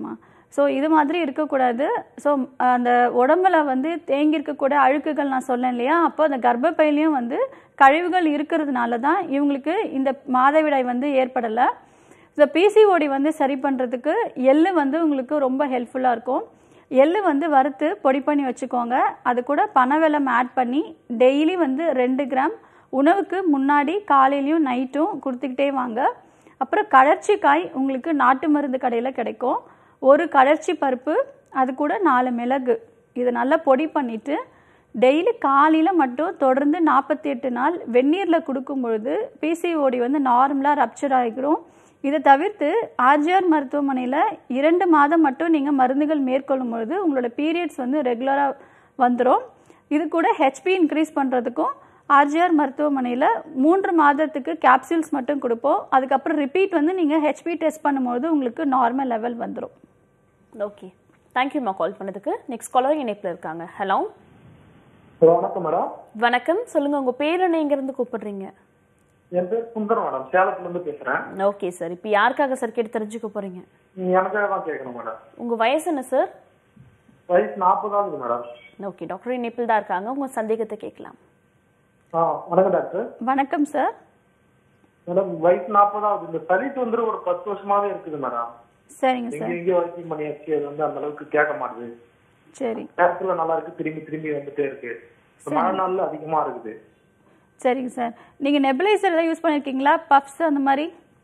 ஸோ இது மாதிரி இருக்கக்கூடாது. ஸோ அந்த உடம்புல வந்து தேங்கி இருக்கக்கூடிய அழுக்குகள் நான் சொன்னேன் இல்லையா, அப்போ அந்த கர்ப்பப்பையிலையும் வந்து கழிவுகள் இருக்கிறதுனால தான் இவங்களுக்கு இந்த மாதவிடாய் வந்து ஏற்படலை. இந்த பிசிஓடி வந்து சரி பண்ணுறதுக்கு எள்ளு வந்து உங்களுக்கு ரொம்ப ஹெல்ப்ஃபுல்லாக இருக்கும். எள்ளு வந்து வறுத்து பொடி பண்ணி வச்சுக்கோங்க. அது கூட பனவெல்லம் ஆட் பண்ணி டெய்லி வந்து ரெண்டு கிராம் உணவுக்கு முன்னாடி காலையிலையும் நைட்டும் கொடுத்துக்கிட்டே வாங்க. அப்புறம் கடற்சி காய் உங்களுக்கு நாட்டு மருந்து கடையில் கிடைக்கும். ஒரு கடற்சி பருப்பு, அது கூட நாலு மிளகு, இதை நல்லா பொடி பண்ணிவிட்டு டெய்லி காலையில் மட்டும் தொடர்ந்து நாற்பத்தி எட்டு நாள் வெந்நீரில் கொடுக்கும் பொழுது பிசிஓடி வந்து நார்மலாக ரப்சர் ஆகிக்கிறோம். இதை தவிர்த்து ஆர்ஜிஆர் மருத்துவமனையில் இரண்டு மாதம் மட்டும் நீங்கள் மருந்துகள் மேற்கொள்ளும் பொழுது உங்களோட பீரியட்ஸ் வந்து ரெகுலராக வந்துடும். இது கூட ஹெச்பி இன்க்ரீஸ் பண்ணுறதுக்கும் ஆர்ஜிஆர் மருத்துவமனையில் மூன்று மாதத்துக்கு கேப்சூல்ஸ் மட்டும் கொடுப்போம். அதுக்கப்புறம் ரிப்பீட் வந்து நீங்கள் ஹெச்பி டெஸ்ட் பண்ணும்போது உங்களுக்கு நார்மல் லெவல் வந்துடும். ஓகே, தேங்க்யூம்மா கால் பண்ணதுக்கு. நெக்ஸ்ட் காலர் இணைப்பில் இருக்காங்க. ஹலோ வணக்கம் மேடம். வணக்கம், சொல்லுங்க உங்க பேர் என்ன, எங்க இருந்து கூப்பிடுறீங்க? என் பேர் சுந்தர் மேடம், சேலத்துல இருந்து பேசுறேன். ஓகே சார், இப்போ யாருக்காக சார் கேட்டு தெரிஞ்சுக்க போறீங்க? எனக்காக தான் கேட்கணும் மேடம். உங்க வயசு என்ன சார்? வயசு நாற்பதாவது மேடம். ஓகே, டாக்டர் இணைப்பில் தான் இருக்காங்க, உங்க சந்தேகத்தை கேட்கலாம். ஆ வணக்கம் டாக்டர். வணக்கம் சார். மேடம் வயசு நாற்பதாவது. இந்த சளி தொந்தரவு ஒரு பத்து வருஷமாவே இருக்குது மேடம். சரிங்க சார். எங்க வைத்தியம் பண்ணியாச்சு, அது வந்து அந்த அளவுக்கு கேட்க மாட்டுது. சரி, நேரத்துல நல்லா இருக்கு, திரும்பி திரும்பி வந்துட்டே இருக்கு. மழை நாள்ல அதிகமா இருக்குது. சரிங்க சார். நீங்கள் நெபுலைசர் எதாவது யூஸ் பண்ணியிருக்கீங்களா? பஃப்ஸ் அந்த மாதிரி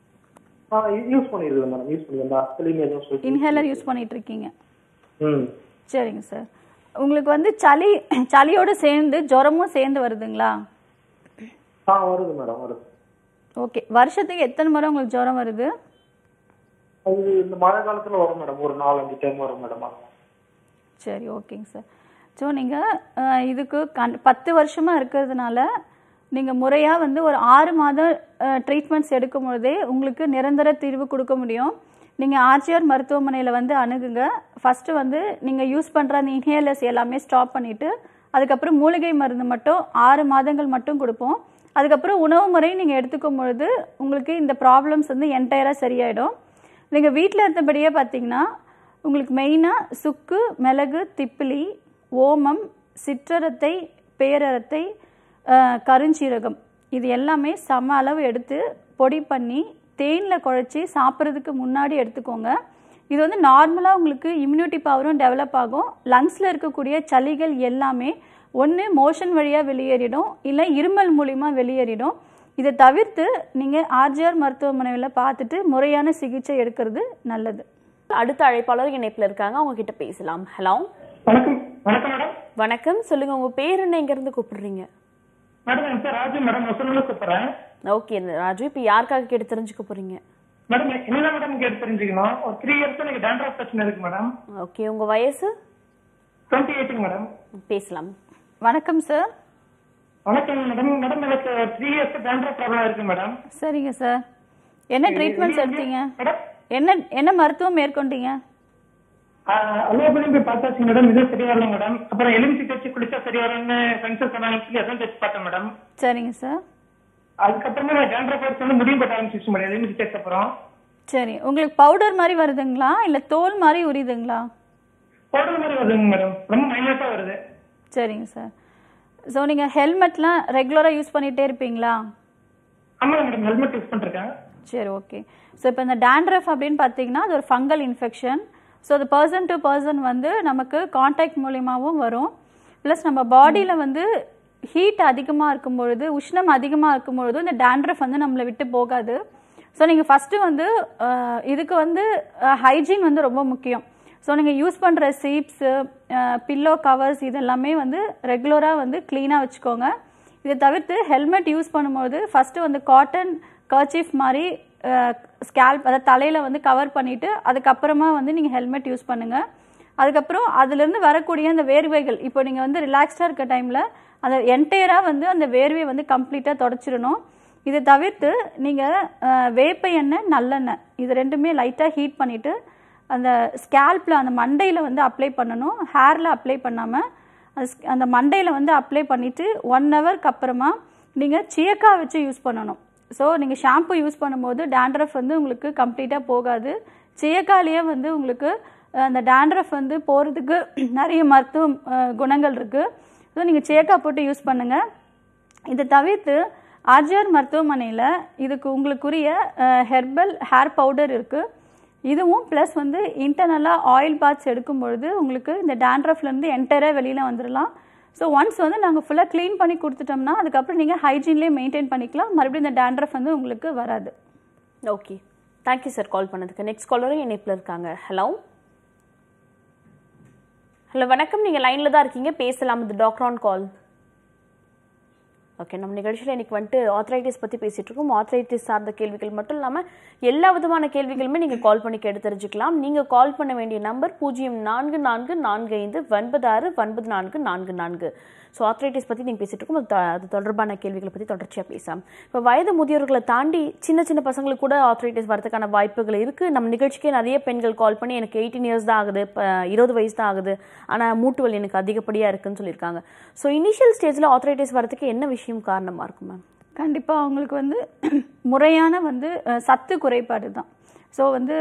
யூஸ் பண்ணிருக்கேன் மேடம். யூஸ் பண்ணிருக்கேன். இன்ஹேலர் யூஸ் பண்ணிட்டு இருக்கீங்க? ம் சரிங்க சார். உங்களுக்கு வந்து சளி சளியோடு சேர்ந்து ஜுரமும் சேர்ந்து வருதுங்களா? ஆ வருது மேடம், வருது. ஓகே, வருஷத்துக்கு எத்தனை முறை உங்களுக்கு ஜுரம் வருது? அது இந்த மழை காலத்துல வரும் மேடம், ஒரு நாலு அஞ்சு டைம் வரும் மேடம். சரி, ஓகேங்க சார். ஸோ நீங்கள் இதுக்கு கண் பத்து வருஷமாக இருக்கிறதுனால நீங்கள் முறையாக வந்து ஒரு ஆறு மாதம் ட்ரீட்மெண்ட்ஸ் எடுக்கும் பொழுதே உங்களுக்கு நிரந்தர தீர்வு கொடுக்க முடியும். நீங்கள் ஆர்ஜிஆர் மருத்துவமனையில் வந்து அணுகுங்க. ஃபஸ்ட்டு வந்து நீங்கள் யூஸ் பண்ணுற அந்த இன்ஹேலர்ஸ் எல்லாமே ஸ்டாப் பண்ணிவிட்டு அதுக்கப்புறம் மூலிகை மருந்து மட்டும் ஆறு மாதங்கள் மட்டும் கொடுப்போம். அதுக்கப்புறம் உணவு முறை நீங்கள் எடுத்துக்கும் பொழுது உங்களுக்கு இந்த ப்ராப்ளம்ஸ் வந்து என்டையராக சரியாயிடும். நீங்கள் வீட்டில் இருந்தபடியே பார்த்தீங்கன்னா உங்களுக்கு மெயினாக சுக்கு, மிளகு, திப்பிலி, ஓமம், சிற்றரத்தை, பேரரத்தை, கருஞ்சீரகம் இது எல்லாமே சம அளவு எடுத்து பொடி பண்ணி தேனில் குழச்சி சாப்பிட்றதுக்கு முன்னாடி எடுத்துக்கோங்க. இது வந்து நார்மலாக உங்களுக்கு இம்யூனிட்டி பவரும் டெவலப் ஆகும். லங்ஸில் இருக்கக்கூடிய சளிகள் எல்லாமே ஒன்று மோஷன் வழியாக வெளியேறிடும், இல்லை இருமல் மூலிமா வெளியேறிடும். இதை தவிர்த்து நீங்கள் ஆர்ஜிஆர் மருத்துவமனையில் பார்த்துட்டு முறையான சிகிச்சை எடுக்கிறது நல்லது. அடுத்த அழைப்பாளர் இணைப்பில் இருக்காங்க, அவங்க கிட்ட பேசலாம். ஹலோ வணக்கம். வணக்கம் மேடம். வணக்கம், சொல்லுங்க உங்க பேர் என்ன, எங்க இருந்து கூப்பிடுறீங்க? மேடம் என் பேர் ராஜு மேடம், ஒசூர்ல கூப்பிடுறேன். ஓகே ராஜு, இப்போ யாருக்காக கேட்டு தெரிஞ்சுக்க போறீங்க? மேடம் என்ன மேடம் கேட்டு தெரிஞ்சுக்கணும். ஒரு த்ரீ இயர்ஸ் எனக்கு டேண்ட்ரஃப் பிரச்சனை இருக்கு மேடம். ஓகே, உங்க வயசு? Twenty eight madam. பேசலாம். வணக்கம் சார். வணக்கம் மேடம். மேடம் எனக்கு த்ரீ இயர்ஸ் டேண்ட்ரஃப் ப்ராப்ளம் இருக்கு மேடம். சரிங்க சார். என்ன ட்ரீட்மெண்ட்ஸ் எடுத்தீங்க? என்ன என்ன மருத்துவம் மேற்கொண்டீங்க? அலோபதியும் போய் பார்த்தாச்சு மேடம், இது சரி வரல மேடம். அப்புறம் எலுமிச்சி தேய்ச்சி குளிச்சா சரி வரும்னு ஃப்ரெண்ட்ஸ் சொன்னாங்க, எதுவும் தேய்ச்சி பார்த்தேன் மேடம். சரிங்க சார். அதுக்கப்புறமா நான் டேண்ட்ரஃப் வந்து முடியும் போட்ட ஆரம்பிச்சிச்சு மேடம் எலுமிச்சி தேய்ச்ச அப்புறம். சரி, உங்களுக்கு பவுடர் மாதிரி வருதுங்களா இல்லை தோல் மாதிரி உரியுதுங்களா? பவுடர் மாதிரி வருதுங்க மேடம், ரொம்ப மைனஸாக வருது. சரிங்க சார். ஸோ நீங்கள் ஹெல்மெட்லாம் ரெகுலராக யூஸ் பண்ணிகிட்டே இருப்பீங்களா? ஆமாம் மேடம், ஹெல்மெட் யூஸ் பண்ணிருக்கேன். சரி, ஓகே. ஸோ இப்போ இந்த டேண்ட்ரஃப் அப்படின்னு பார்த்தீங்கன்னா அது ஒரு ஃபங்கல் இன்ஃபெக்ஷன். ஸோ அது பர்சன் டு பர்சன் வந்து நமக்கு கான்டாக்ட் மூலியமாகவும் வரும். ப்ளஸ் நம்ம பாடியில் வந்து ஹீட் அதிகமாக இருக்கும் பொழுது, உஷ்ணம் அதிகமாக இருக்கும் பொழுது இந்த டேண்ட்ரஃப் வந்து நம்மளை விட்டு போகாது. ஸோ நீங்கள் ஃபஸ்ட்டு வந்து இதுக்கு வந்து ஹைஜீன் வந்து ரொம்ப முக்கியம். ஸோ நீங்கள் யூஸ் பண்ணுற சீப்ஸு, பில்லோ கவர்ஸ் இதெல்லாமே வந்து ரெகுலராக வந்து க்ளீனாக வச்சுக்கோங்க. இதை தவிர்த்து ஹெல்மெட் யூஸ் பண்ணும்போது ஃபஸ்ட்டு வந்து காட்டன் கர்ச்சீஃப் மாதிரி ஸ்கேல்ப் அதாவது தலையில் வந்து கவர் பண்ணிவிட்டு அதுக்கப்புறமா வந்து நீங்கள் ஹெல்மெட் யூஸ் பண்ணுங்கள். அதுக்கப்புறம் அதுலேருந்து வரக்கூடிய அந்த வேர்வைகள், இப்போ நீங்கள் வந்து ரிலாக்ஸ்டாக இருக்க டைமில் அந்த என்டையராக வந்து அந்த வேர்வையை வந்து கம்ப்ளீட்டாக தொடச்சிடணும். இதை தவிர்த்து நீங்கள் வேப்ப எண்ணெய், நல்லெண்ணெய் இது ரெண்டுமே லைட்டாக ஹீட் பண்ணிவிட்டு அந்த ஸ்கேல்பில் அந்த மண்டையில் வந்து அப்ளை பண்ணணும். ஹேரில் அப்ளை பண்ணாமல் அந்த மண்டையில் வந்து அப்ளை பண்ணிவிட்டு ஒன் ஹவருக்கு அப்புறமா நீங்கள் சீயக்காய் வச்சு யூஸ் பண்ணணும். ஸோ நீங்கள் ஷாம்பு யூஸ் பண்ணும்போது டேண்ட்ரஃப் வந்து உங்களுக்கு கம்ப்ளீட்டாக போகாது. சீயக்காயிலேயே வந்து உங்களுக்கு அந்த டேண்ட்ரஃப் வந்து போகிறதுக்கு நிறைய மருத்துவ குணங்கள் இருக்குது. ஸோ நீங்கள் சேக்கா போட்டு யூஸ் பண்ணுங்கள். இதை தவிர்த்து ஆர்ஜிஆர் மருத்துவமனையில் இதுக்கு உங்களுக்குரிய ஹெர்பல் ஹேர் பவுடர் இருக்குது. இதுவும் ப்ளஸ் வந்து இன்டர்னலாக ஆயில் பாத்ஸ் எடுக்கும் பொழுது உங்களுக்கு இந்த டேண்ட்ரஃப்லேருந்து என்டையராக வெளியில் வந்துடலாம். ஸோ ஒன்ஸ் வந்து நாங்கள் ஃபுல்லாக க்ளீன் பண்ணி கொடுத்துட்டோம்னா அதுக்கப்புறம் நீங்கள் ஹைஜீன்லேயே மெயின்டைன் பண்ணிக்கலாம். மறுபடியும் இந்த டேண்ட்ரஃப் வந்து உங்களுக்கு வராது. ஓகே, தேங்க்யூ சார் கால் பண்ணதுக்கு. நெக்ஸ்ட் காலரும் இணைப்பில் இருக்காங்க. ஹலோ ஹலோ வணக்கம், நீங்கள் லைனில் தான் இருக்கீங்க, பேசலாம். இது டாக்டர் ஆன் கால். ஓகே, நம்ம நிகழ்ச்சியில் இன்னைக்கு வந்துட்டு ஆர்த்ரைட்டிஸ் பற்றி பேசிகிட்டு இருக்கோம். ஆர்த்ரைட்டிஸ் சார்ந்த கேள்விகள் மட்டும் இல்லாமல் எல்லா விதமான கேள்விகளுமே நீங்கள் கால் பண்ணி கேட்டு தெரிஞ்சுக்கலாம். நீங்கள் கால் பண்ண வேண்டிய நம்பர் பூஜ்ஜியம் நான்கு நான்கு நான்கு ஐந்து ஒன்பது ஆறு ஒன்பது நான்கு நான்கு நான்கு. ஸோ ஆர்த்ரைட்டிஸ் பற்றி நீங்கள் பேசிகிட்டு இருக்கோம், அது அது தொடர்பான கேள்விகளை பற்றி தொடர்ச்சியாக பேசலாம். இப்போ வயது முதியோர்களை தாண்டி சின்ன சின்ன பசங்களுக்கு கூட ஆர்த்ரைட்டிஸ் வரதுக்கான வாய்ப்புகள் இருக்குது. நம்ம நிகழ்ச்சிக்கே நிறைய பெண்கள் கால் பண்ணி எனக்கு எயிட்டீன் இயர்ஸ் தான் ஆகுது, இப்போ இருபது வயசு தான் ஆகுது, ஆனால் மூட்டு வலி எனக்கு அதிகப்படியாக இருக்குன்னு சொல்லியிருக்காங்க. ஸோ இனிஷியல் ஸ்டேஜில் ஆர்த்ரைட்டிஸ் வரதுக்கு என்ன விஷயம் காரணமாக இருக்கும் மேம்? கண்டிப்பாக அவங்களுக்கு வந்து முறையான வந்து சத்து குறைபாடு தான். ஸோ வந்து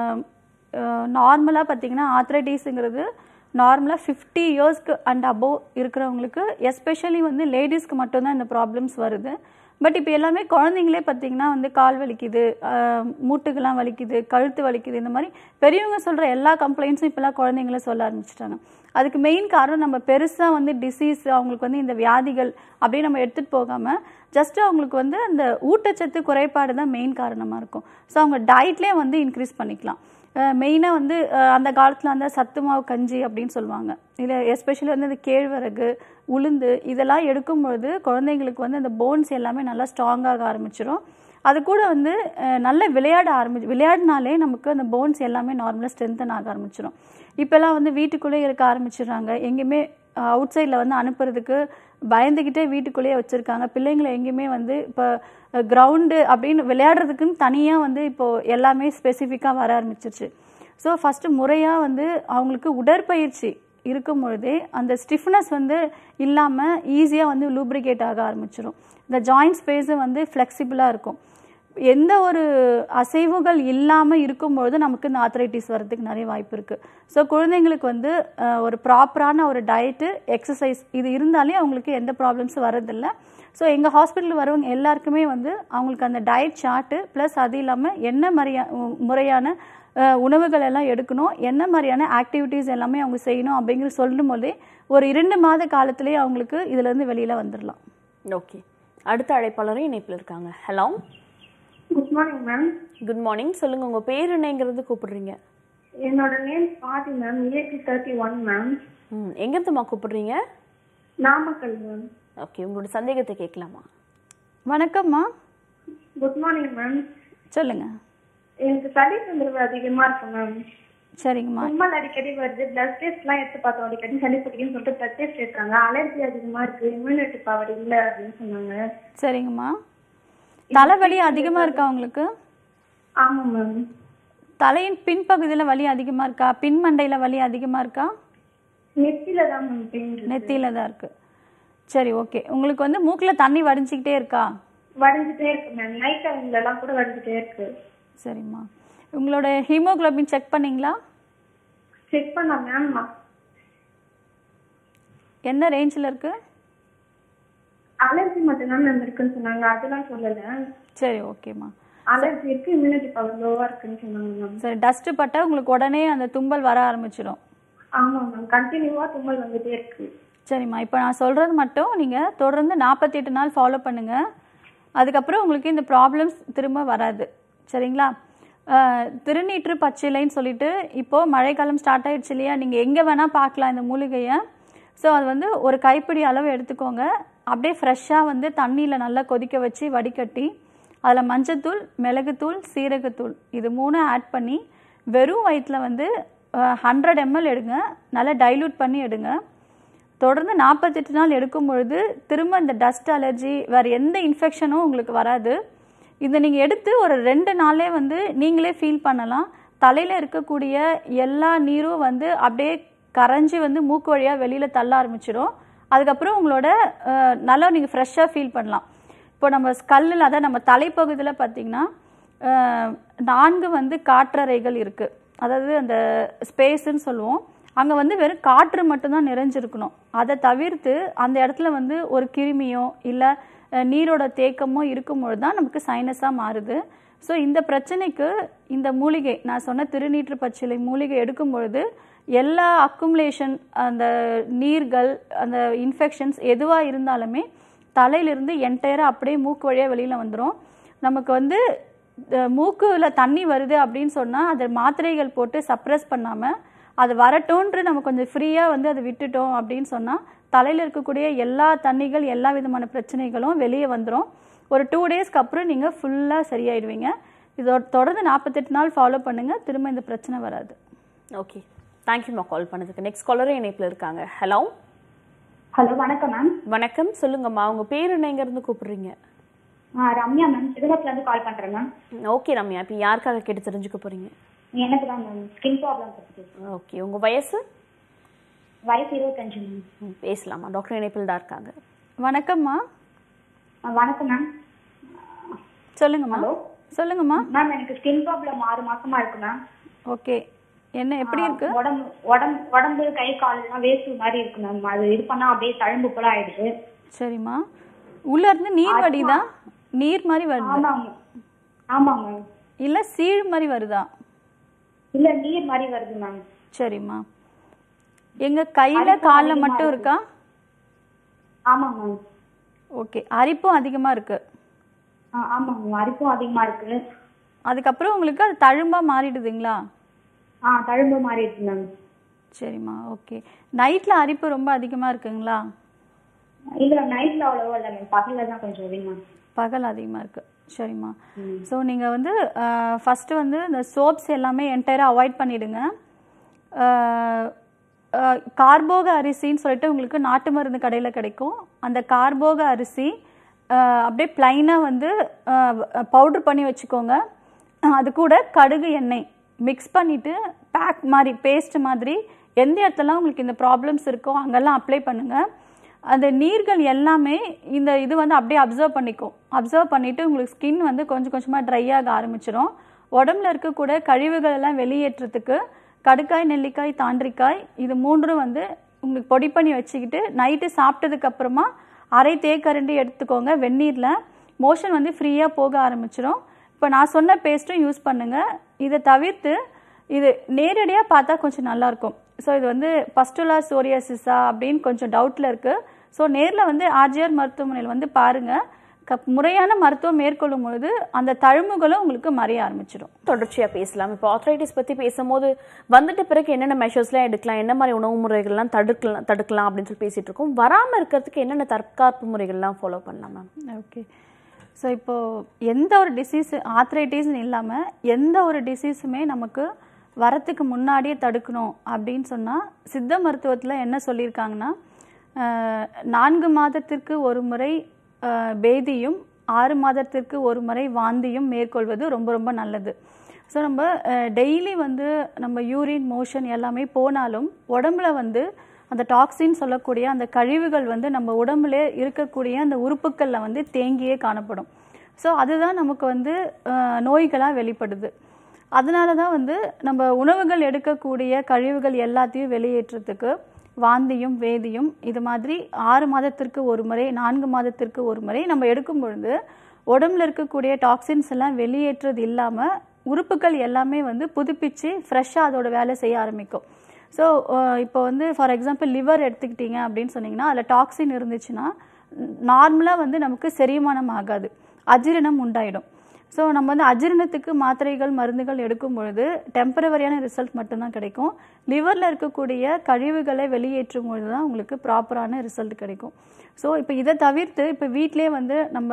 நார்மலாக பார்த்தீங்கன்னா ஆர்த்ரைட்டிஸுங்கிறது நார்மலாக ஃபிஃப்டி இயர்ஸ்க்கு அண்ட் அபோவ் இருக்கிறவங்களுக்கு, எஸ்பெஷலி வந்து லேடிஸ்க்கு மட்டும்தான் இந்த ப்ராப்ளம்ஸ் வருது. பட் இப்போ எல்லாமே குழந்தைங்களே பார்த்தீங்கன்னா வந்து கால் வலிக்குது, மூட்டுக்கெல்லாம் வலிக்குது, கழுத்து வலிக்குது, இந்த மாதிரி பெரியவங்க சொல்கிற எல்லா கம்ப்ளைண்ட்ஸும் இப்போல்லாம் குழந்தைங்கள சொல்ல ஆரம்பிச்சிட்டாங்க. அதுக்கு மெயின் காரணம் நம்ம பெருசாக வந்து டிசீஸ், அவங்களுக்கு வந்து இந்த வியாதிகள் அப்படியே நம்ம எடுத்துகிட்டு போகாமல் ஜஸ்ட்டு அவங்களுக்கு வந்து அந்த ஊட்டச்சத்து குறைபாடு தான் மெயின் காரணமாக இருக்கும். ஸோ அவங்க டயட்லேயே வந்து இன்க்ரீஸ் பண்ணிக்கலாம். மெயினாக வந்து அந்த காலத்தில் அந்த சத்து மாவு கஞ்சி அப்படின்னு சொல்லுவாங்க. இதில் எஸ்பெஷலி வந்து இந்த கேழ்வரகு, உளுந்து இதெல்லாம் எடுக்கும்பொழுது குழந்தைங்களுக்கு வந்து அந்த போன்ஸ் எல்லாமே நல்லா ஸ்ட்ராங்காக ஆரம்பிச்சிடும். அது கூட வந்து நல்ல விளையாட ஆரம்பிச்சு விளையாடினாலே நமக்கு அந்த போன்ஸ் எல்லாமே நார்மலாக ஸ்ட்ரென்தன் ஆக ஆரம்பிச்சிடும். இப்போல்லாம் வந்து வீட்டுக்குள்ளேயே இருக்க ஆரம்பிச்சிடுறாங்க, எங்கேயுமே அவுட் சைடில் வந்து அனுப்புறதுக்கு பயந்துக்கிட்டே வீட்டுக்குள்ளேயே வச்சுருக்காங்க. பிள்ளைங்களை எங்கேயுமே வந்து இப்போ கிரவுண்டு அப்படின்னு விளையாடுறதுக்குன்னு தனியாக வந்து இப்போது எல்லாமே ஸ்பெசிஃபிக்காக வர ஆரம்பிச்சிருச்சு. ஸோ ஃபஸ்ட்டு முறையாக வந்து அவங்களுக்கு உடற்பயிற்சி இருக்கும் பொழுதே அந்த ஸ்டிஃப்னஸ் வந்து இல்லாமல் ஈஸியாக வந்து லூப்ரிகேட் ஆக ஆரம்பிச்சிடும். இந்த ஜாயிண்ட் ஸ்பேஸும் வந்து ஃப்ளெக்சிபிளாக இருக்கும். எந்த ஒரு அசைவுகள் இல்லாமல் இருக்கும்பொழுது நமக்கு இந்த ஆர்த்ரைட்டிஸ் வரதுக்கு நிறைய வாய்ப்பு இருக்குது. ஸோ குழந்தைங்களுக்கு வந்து ஒரு ப்ராப்பரான ஒரு டயட்டு, எக்ஸசைஸ் இது இருந்தாலே அவங்களுக்கு எந்த ப்ராப்ளம்ஸும் வரதில்லை. ஸோ எங்கள் ஹாஸ்பிட்டல் வரவங்க எல்லாருக்குமே வந்து அவங்களுக்கு அந்த டயட் சார்ட்டு ப்ளஸ் அது இல்லாமல் என்ன மாதிரியா முறையான உணவுகள் எல்லாம் எடுக்கணும், என்ன மாதிரியான ஆக்டிவிட்டீஸ் எல்லாமே அவங்க செய்யணும் அப்படிங்கிற சொல்லும் போதே ஒரு இரண்டு மாத காலத்திலேயே அவங்களுக்கு இதுலேருந்து வெளியில் வந்துடலாம். ஓகே, அடுத்த அழைப்பாளரும் இணைப்பில் இருக்காங்க. Hello good morning ma'am. Good morning, சொல்லுங்க உங்க பேர் என்னங்கிறது கூப்பிடுறீங்க? என்னோட நேம் பாதி ma'am, age thirty one ma'am. ம், எங்கிருந்துமா கூப்பிடுறீங்க? நாமக்கல் மேம். ஓகே, உங்களோட சந்தேகத்தை கேட்கலாமா? வணக்கம்மா. Good morning ma'am. சொல்லுங்க. எனக்கு சளி தொந்தரவு அதிகமா இருக்கு மேம். சரிங்கம்மா. தும்மல் அடிக்கடி வருது, பிளட் டெஸ்ட் எல்லாம் எடுத்து பார்த்தோம், அடிக்கடி சளி பிடிக்குன்னு சொல்லிட்டு பிளட் டெஸ்ட் எடுத்தாங்க, அலர்ஜி அதிகமா இருக்கு, இம்யூனிட்டி பவர் இல்ல அப்படின்னு சொன்னாங்க. சரிங்கம்மா. தலைவலி அதிகமா இருக்கா உங்களுக்கு? ஆமா மேம். தலையின் பின்பகுதியில வலி அதிகமா இருக்கா? பின் மண்டையில வலி அதிகமா இருக்கா? நெத்தியில தான் மேம் பெயின் இருக்கு. நெத்தியில தான் இருக்கு. சரி, ஓகே. உங்களுக்கு வந்து மூக்குல தண்ணி வடிஞ்சிக்கிட்டே இருக்கா? வடிஞ்சிட்டே இருக்கு மேம், நைட் டைம்ல எல்லாம் கூட வடிஞ்சிட்டே இருக்கு. சரிம்மா. உங்களோட ஹீமோகுளோபின் செக் பண்ணீங்களா? செக் பண்ணா மேம். என்ன ரேஞ்சில் இருக்கு? அலர்ஜி மட்டும் தான் மேம் இருக்குன்னு சொன்னாங்க, அதெல்லாம் சொல்லல. சரி, ஓகேம்மா. அலர்ஜி இருக்கு, இம்யூனிட்டி பவர் லோவா இருக்குன்னு சொன்னாங்க மேம். சரி, டஸ்ட் பட்டா உங்களுக்கு உடனே அந்த தும்பல் வர ஆரம்பிச்சிடும். ஆமா மேம், கண்டினியூவா தும்மல் வந்துட்டே இருக்கு. சரிம்மா, இப்போ நான் சொல்றது மட்டும் நீங்க தொடர்ந்து நாற்பத்தி எட்டு நாள் ஃபாலோ பண்ணுங்க. அதுக்கப்புறம் உங்களுக்கு இந்த ப்ராப்ளம்ஸ் திரும்ப வராது. சரிங்களா? திருநீற்று பச்சிலைன்னு சொல்லிட்டு இப்போ மழைக்காலம் ஸ்டார்ட் ஆயிடுச்சு இல்லையா, நீங்க எங்க வேணா பார்க்கலாம் இந்த மூலிகையை. ஸோ அது வந்து ஒரு கைப்பிடி அளவு எடுத்துக்கோங்க. அப்படியே ஃப்ரெஷ்ஷாக வந்து தண்ணியில் நல்லா கொதிக்க வச்சு வடிகட்டி அதில் மஞ்சத்தூள், மிளகுத்தூள், சீரகத்தூள் இது மூணு ஆட் பண்ணி வெறும் வயிற்றில் வந்து ஹண்ட்ரட் எம்எல் எடுங்க. நல்லா டைல்யூட் பண்ணி எடுங்க. தொடர்ந்து நாற்பத்தெட்டு நாள் எடுக்கும் பொழுது திரும்ப இந்த டஸ்ட் அலர்ஜி வேறு எந்த இன்ஃபெக்ஷனும் உங்களுக்கு வராது. இதை நீங்கள் எடுத்து ஒரு ரெண்டு நாளே வந்து நீங்களே ஃபீல் பண்ணலாம். தலையில் இருக்கக்கூடிய எல்லா நீரும் வந்து அப்படியே கரைஞ்சி வந்து மூக்கு வழியாக வெளியில் தள்ள ஆரம்பிச்சிடும். அதுக்கப்புறம் உங்களோட நல்லா நீங்கள் ஃப்ரெஷ்ஷாக ஃபீல் பண்ணலாம். இப்போ நம்ம ஸ்கல்லில், அதான் நம்ம தலைப்பகுதியில் பார்த்திங்கன்னா நான்கு வந்து காற்றறைகள் இருக்குது. அதாவது அந்த ஸ்பேஸ்ன்னு சொல்லுவோம், அங்கே வந்து வெறும் காற்று மட்டும்தான் நிறைஞ்சிருக்கணும். அதை தவிர்த்து அந்த இடத்துல வந்து ஒரு கிருமியோ இல்லை நீரோட தேக்கமோ இருக்கும்பொழுது தான் நமக்கு சைனஸாக மாறுது. ஸோ இந்த பிரச்சனைக்கு இந்த மூலிகை நான் சொன்ன திருநீற்று பச்சிலை மூலிகை எடுக்கும் பொழுது எல்லா அக்குமுலேஷன், அந்த நீர்கள், அந்த இன்ஃபெக்ஷன்ஸ் எதுவாக இருந்தாலுமே தலையிலிருந்து என்டையராக அப்படியே மூக்கு வழியாக வெளியில் வந்துடும். நமக்கு வந்து மூக்குல தண்ணி வருது அப்படின்னு சொன்னால் அதை மாத்திரைகள் போட்டு சப்ரஸ் பண்ணாமல் அது வரட்டும்ன்று நம்ம கொஞ்சம் ஃப்ரீயாக வந்து அதை விட்டுட்டோம் அப்படின்னு சொன்னால் தலையில் இருக்கக்கூடிய எல்லா தண்ணிகள், எல்லா விதமான பிரச்சனைகளும் வெளியே வந்துடும். ஒரு டூ டேஸ்க்கு அப்புறம் நீங்கள் ஃபுல்லாக சரியாயிடுவீங்க. இதோட தொடர்ந்து நாற்பத்தெட்டு நாள் ஃபாலோ பண்ணுங்கள், திரும்ப இந்த பிரச்சனை வராது. ஓகே, தேங்க்யூம்மா கால் பண்ணதுக்கு. நெக்ஸ்ட் காலரும் இணைப்பில் இருக்காங்க. ஹலோ ஹலோ வணக்கம் மேம். வணக்கம், சொல்லுங்கம்மா. உங்க பேர் என்ன, எங்க இருந்து கூப்பிடுறீங்க? ரம்யா மேம், சிதம்பரத்துல இருந்து கால் பண்றேன் மேம். ஓகே ரம்யா, இப்போ யாருக்காக கேட்டு தெரிஞ்சுக்க போறீங்க? எனக்கு தான் மேம் ஸ்கின் ப்ராப்ளம் இருக்கு. ஓகே, உங்க வயசு? வயசு இருபத்தஞ்சு மேம். பேசலாமா? டாக்டர் இணைப்பில் தான் இருக்காங்க. வணக்கம்மா. வணக்கம் மேம். சொல்லுங்கம்மா. ஹலோ சொல்லுங்கம்மா. மேம் எனக்கு ஸ்கின் ப்ராப்ளம் ஆறு மாசமா இருக்கு மேம். ஓகே, என்ன எப்படி இருக்கு? உடம்பு உடம்பு உடம்பு கை கால் எல்லாம் வேஸ்ட் மாதிரி இருக்கு மேம். அது இது பண்ணா அப்படியே தழும்பு போல ஆயிடுது. சரிம்மா, உள்ள இருந்து நீர் வடிதா? நீர் மாதிரி வருது? ஆமாங்க ஆமாங்க மேம். இல்ல சீழ் மாதிரி வருதா? இல்ல நீர் மாதிரி வருது மேம். சரிம்மா, எங்க கையில கால்ல மட்டும் இருக்கா? ஆமாங்க மேம். ஓகே, அரிப்பும் அதிகமா இருக்கு? ஆமாங்க, அரிப்பும் அதிகமா இருக்கு. அதுக்கப்புறம் உங்களுக்கு அது தழும்பா மாறிடுதுங்களா? ஆ தழும்பு மாதிரி இருக்கு மேம். சரிம்மா, ஓகே. நைட்ல அரிப்பு ரொம்ப அதிகமா இருக்குங்களா? இல்ல நைட்ல அவ்வளவா இல்ல மேம், பகல்ல தான் கொஞ்சம் அதிகமா. பகல் அதிகமா இருக்கு. சரிம்மா, ஸோ நீங்கள் வந்து ஃபஸ்ட்டு வந்து இந்த சோப்ஸ் எல்லாமே என்டையராக அவாய்ட் பண்ணிவிடுங்க. கார்போக அரிசின்னு சொல்லிட்டு உங்களுக்கு நாட்டு மருந்து கடையில் கிடைக்கும். அந்த கார்போக அரிசி அப்படியே ப்ளைனாக வந்து பவுட்ரு பண்ணி வச்சுக்கோங்க. அது கூட கடுகு எண்ணெய் மிக்ஸ் பண்ணிவிட்டு பேக் மாதிரி பேஸ்ட் மாதிரி எந்த இடத்துலாம் உங்களுக்கு இந்த ப்ராப்ளம்ஸ் இருக்கோ அங்கெல்லாம் அப்ளை பண்ணுங்கள். அந்த நீர்கள் எல்லாமே இந்த இது வந்து அப்படியே அப்சர்வ் பண்ணிக்கும். அப்சர்வ் பண்ணிவிட்டு உங்களுக்கு ஸ்கின் வந்து கொஞ்சம் கொஞ்சமாக ட்ரை ஆக ஆரம்பிச்சிடும். உடம்புல இருக்கக்கூட கழிவுகள் எல்லாம் வெளியேற்றத்துக்கு கடுக்காய், நெல்லிக்காய், தாண்டிக்காய் இது மூன்றும் வந்து உங்களுக்கு பொடி பண்ணி வச்சுக்கிட்டு நைட்டு சாப்பிட்டதுக்கப்புறமா அரை தேக்கரண்டி எடுத்துக்கோங்க. வெந்நீரில் மோஷன் வந்து ஃப்ரீயாக போக ஆரம்பிச்சிடும். இப்போ நான் சொன்ன பேஸ்ட்டும் யூஸ் பண்ணுங்கள். இதை தவிர்த்து இது நேரடியாக பார்த்தா கொஞ்சம் நல்லாயிருக்கும். ஸோ இது வந்து பஸ்டுலா சோரியாசிஸா அப்படின்னு கொஞ்சம் டவுட்டில் இருக்குது. ஸோ நேரில் வந்து ஆர்ஜிஆர் மருத்துவமனையில் வந்து பாருங்கள். க முறையான மருத்துவம் மேற்கொள்ளும் பொழுது அந்த தழும்புகளும் உங்களுக்கு மறைய ஆரம்பிச்சிடும். தொடர்ச்சியாக பேசலாம். இப்போ ஆர்த்ரைட்டிஸ் பற்றி பேசும்போது வந்துட்டு பிறகு என்னென்ன மெஷர்ஸ்லாம் எடுக்கலாம், என்ன மாதிரி உணவு முறைகள்லாம் தடுக்கலாம் தடுக்கலாம் அப்படின்னு சொல்லி பேசிகிட்டு இருக்கோம். வராமல் இருக்கிறதுக்கு என்னென்ன தற்காப்பு முறைகள்லாம் ஃபாலோ பண்ணலாம் மேம்? ஓகே, ஸோ இப்போது எந்த ஒரு டிசீஸ் ஆர்த்ரைட்டிஸ்ன்னு இல்லாமல் எந்த ஒரு டிசீஸுமே நமக்கு வரத்துக்கு முன்னாடியே தடுக்கணும் அப்படின்னு சொன்னால் சித்த மருத்துவத்தில் என்ன சொல்லியிருக்காங்கன்னா, நான்கு மாதத்திற்கு ஒரு முறை பேதியும் ஆறு மாதத்திற்கு ஒரு முறை வாந்தியும் மேற்கொள்வது ரொம்ப ரொம்ப நல்லது. ஸோ நம்ம டெய்லி வந்து நம்ம யூரின் மோஷன் எல்லாமே போனாலும் உடம்புல வந்து அந்த டாக்ஸின் சொல்லக்கூடிய அந்த கழிவுகள் வந்து நம்ம உடம்புல இருக்கக்கூடிய அந்த உறுப்புக்களில் வந்து தேங்கியே காணப்படும். ஸோ அதுதான் நமக்கு வந்து நோய்களாக வெளிப்படுது. அதனால தான் வந்து நம்ம உணவுகள் எடுக்கக்கூடிய கழிவுகள் எல்லாத்தையும் வெளியேற்றத்துக்கு வாந்தியும் வேதியும் இது மாதிரி ஆறு மாதத்திற்கு ஒரு முறை நான்கு மாதத்திற்கு ஒரு முறை நம்ம எடுக்கும் பொழுது உடம்புல இருக்கக்கூடிய டாக்ஸின்ஸ் எல்லாம் வெளியேற்றது இல்லாமல் உறுப்புகள் எல்லாமே வந்து புதுப்பிச்சு ஃப்ரெஷ்ஷாக அதோட வேலை செய்ய ஆரம்பிக்கும். ஸோ இப்போ வந்து ஃபார் எக்ஸாம்பிள் லிவர் எடுத்துக்கிட்டீங்க அப்படின்னு சொன்னீங்கன்னா அதில் டாக்ஸின் இருந்துச்சுன்னா நார்மலாக வந்து நமக்கு செரிமானம் ஆகாது, அஜீரணம் உண்டாயிடும். ஸோ நம்ம வந்து அஜீரணத்துக்கு மாத்திரைகள் மருந்துகள் எடுக்கும் பொழுது டெம்பரவரியான ரிசல்ட் மட்டும்தான் கிடைக்கும். லிவரில் இருக்கக்கூடிய கழிவுகளை வெளியேற்றும் பொழுது தான் உங்களுக்கு ப்ராப்பரான ரிசல்ட் கிடைக்கும். ஸோ இப்போ இதை தவிர்த்து இப்போ வீட்டிலே வந்து நம்ம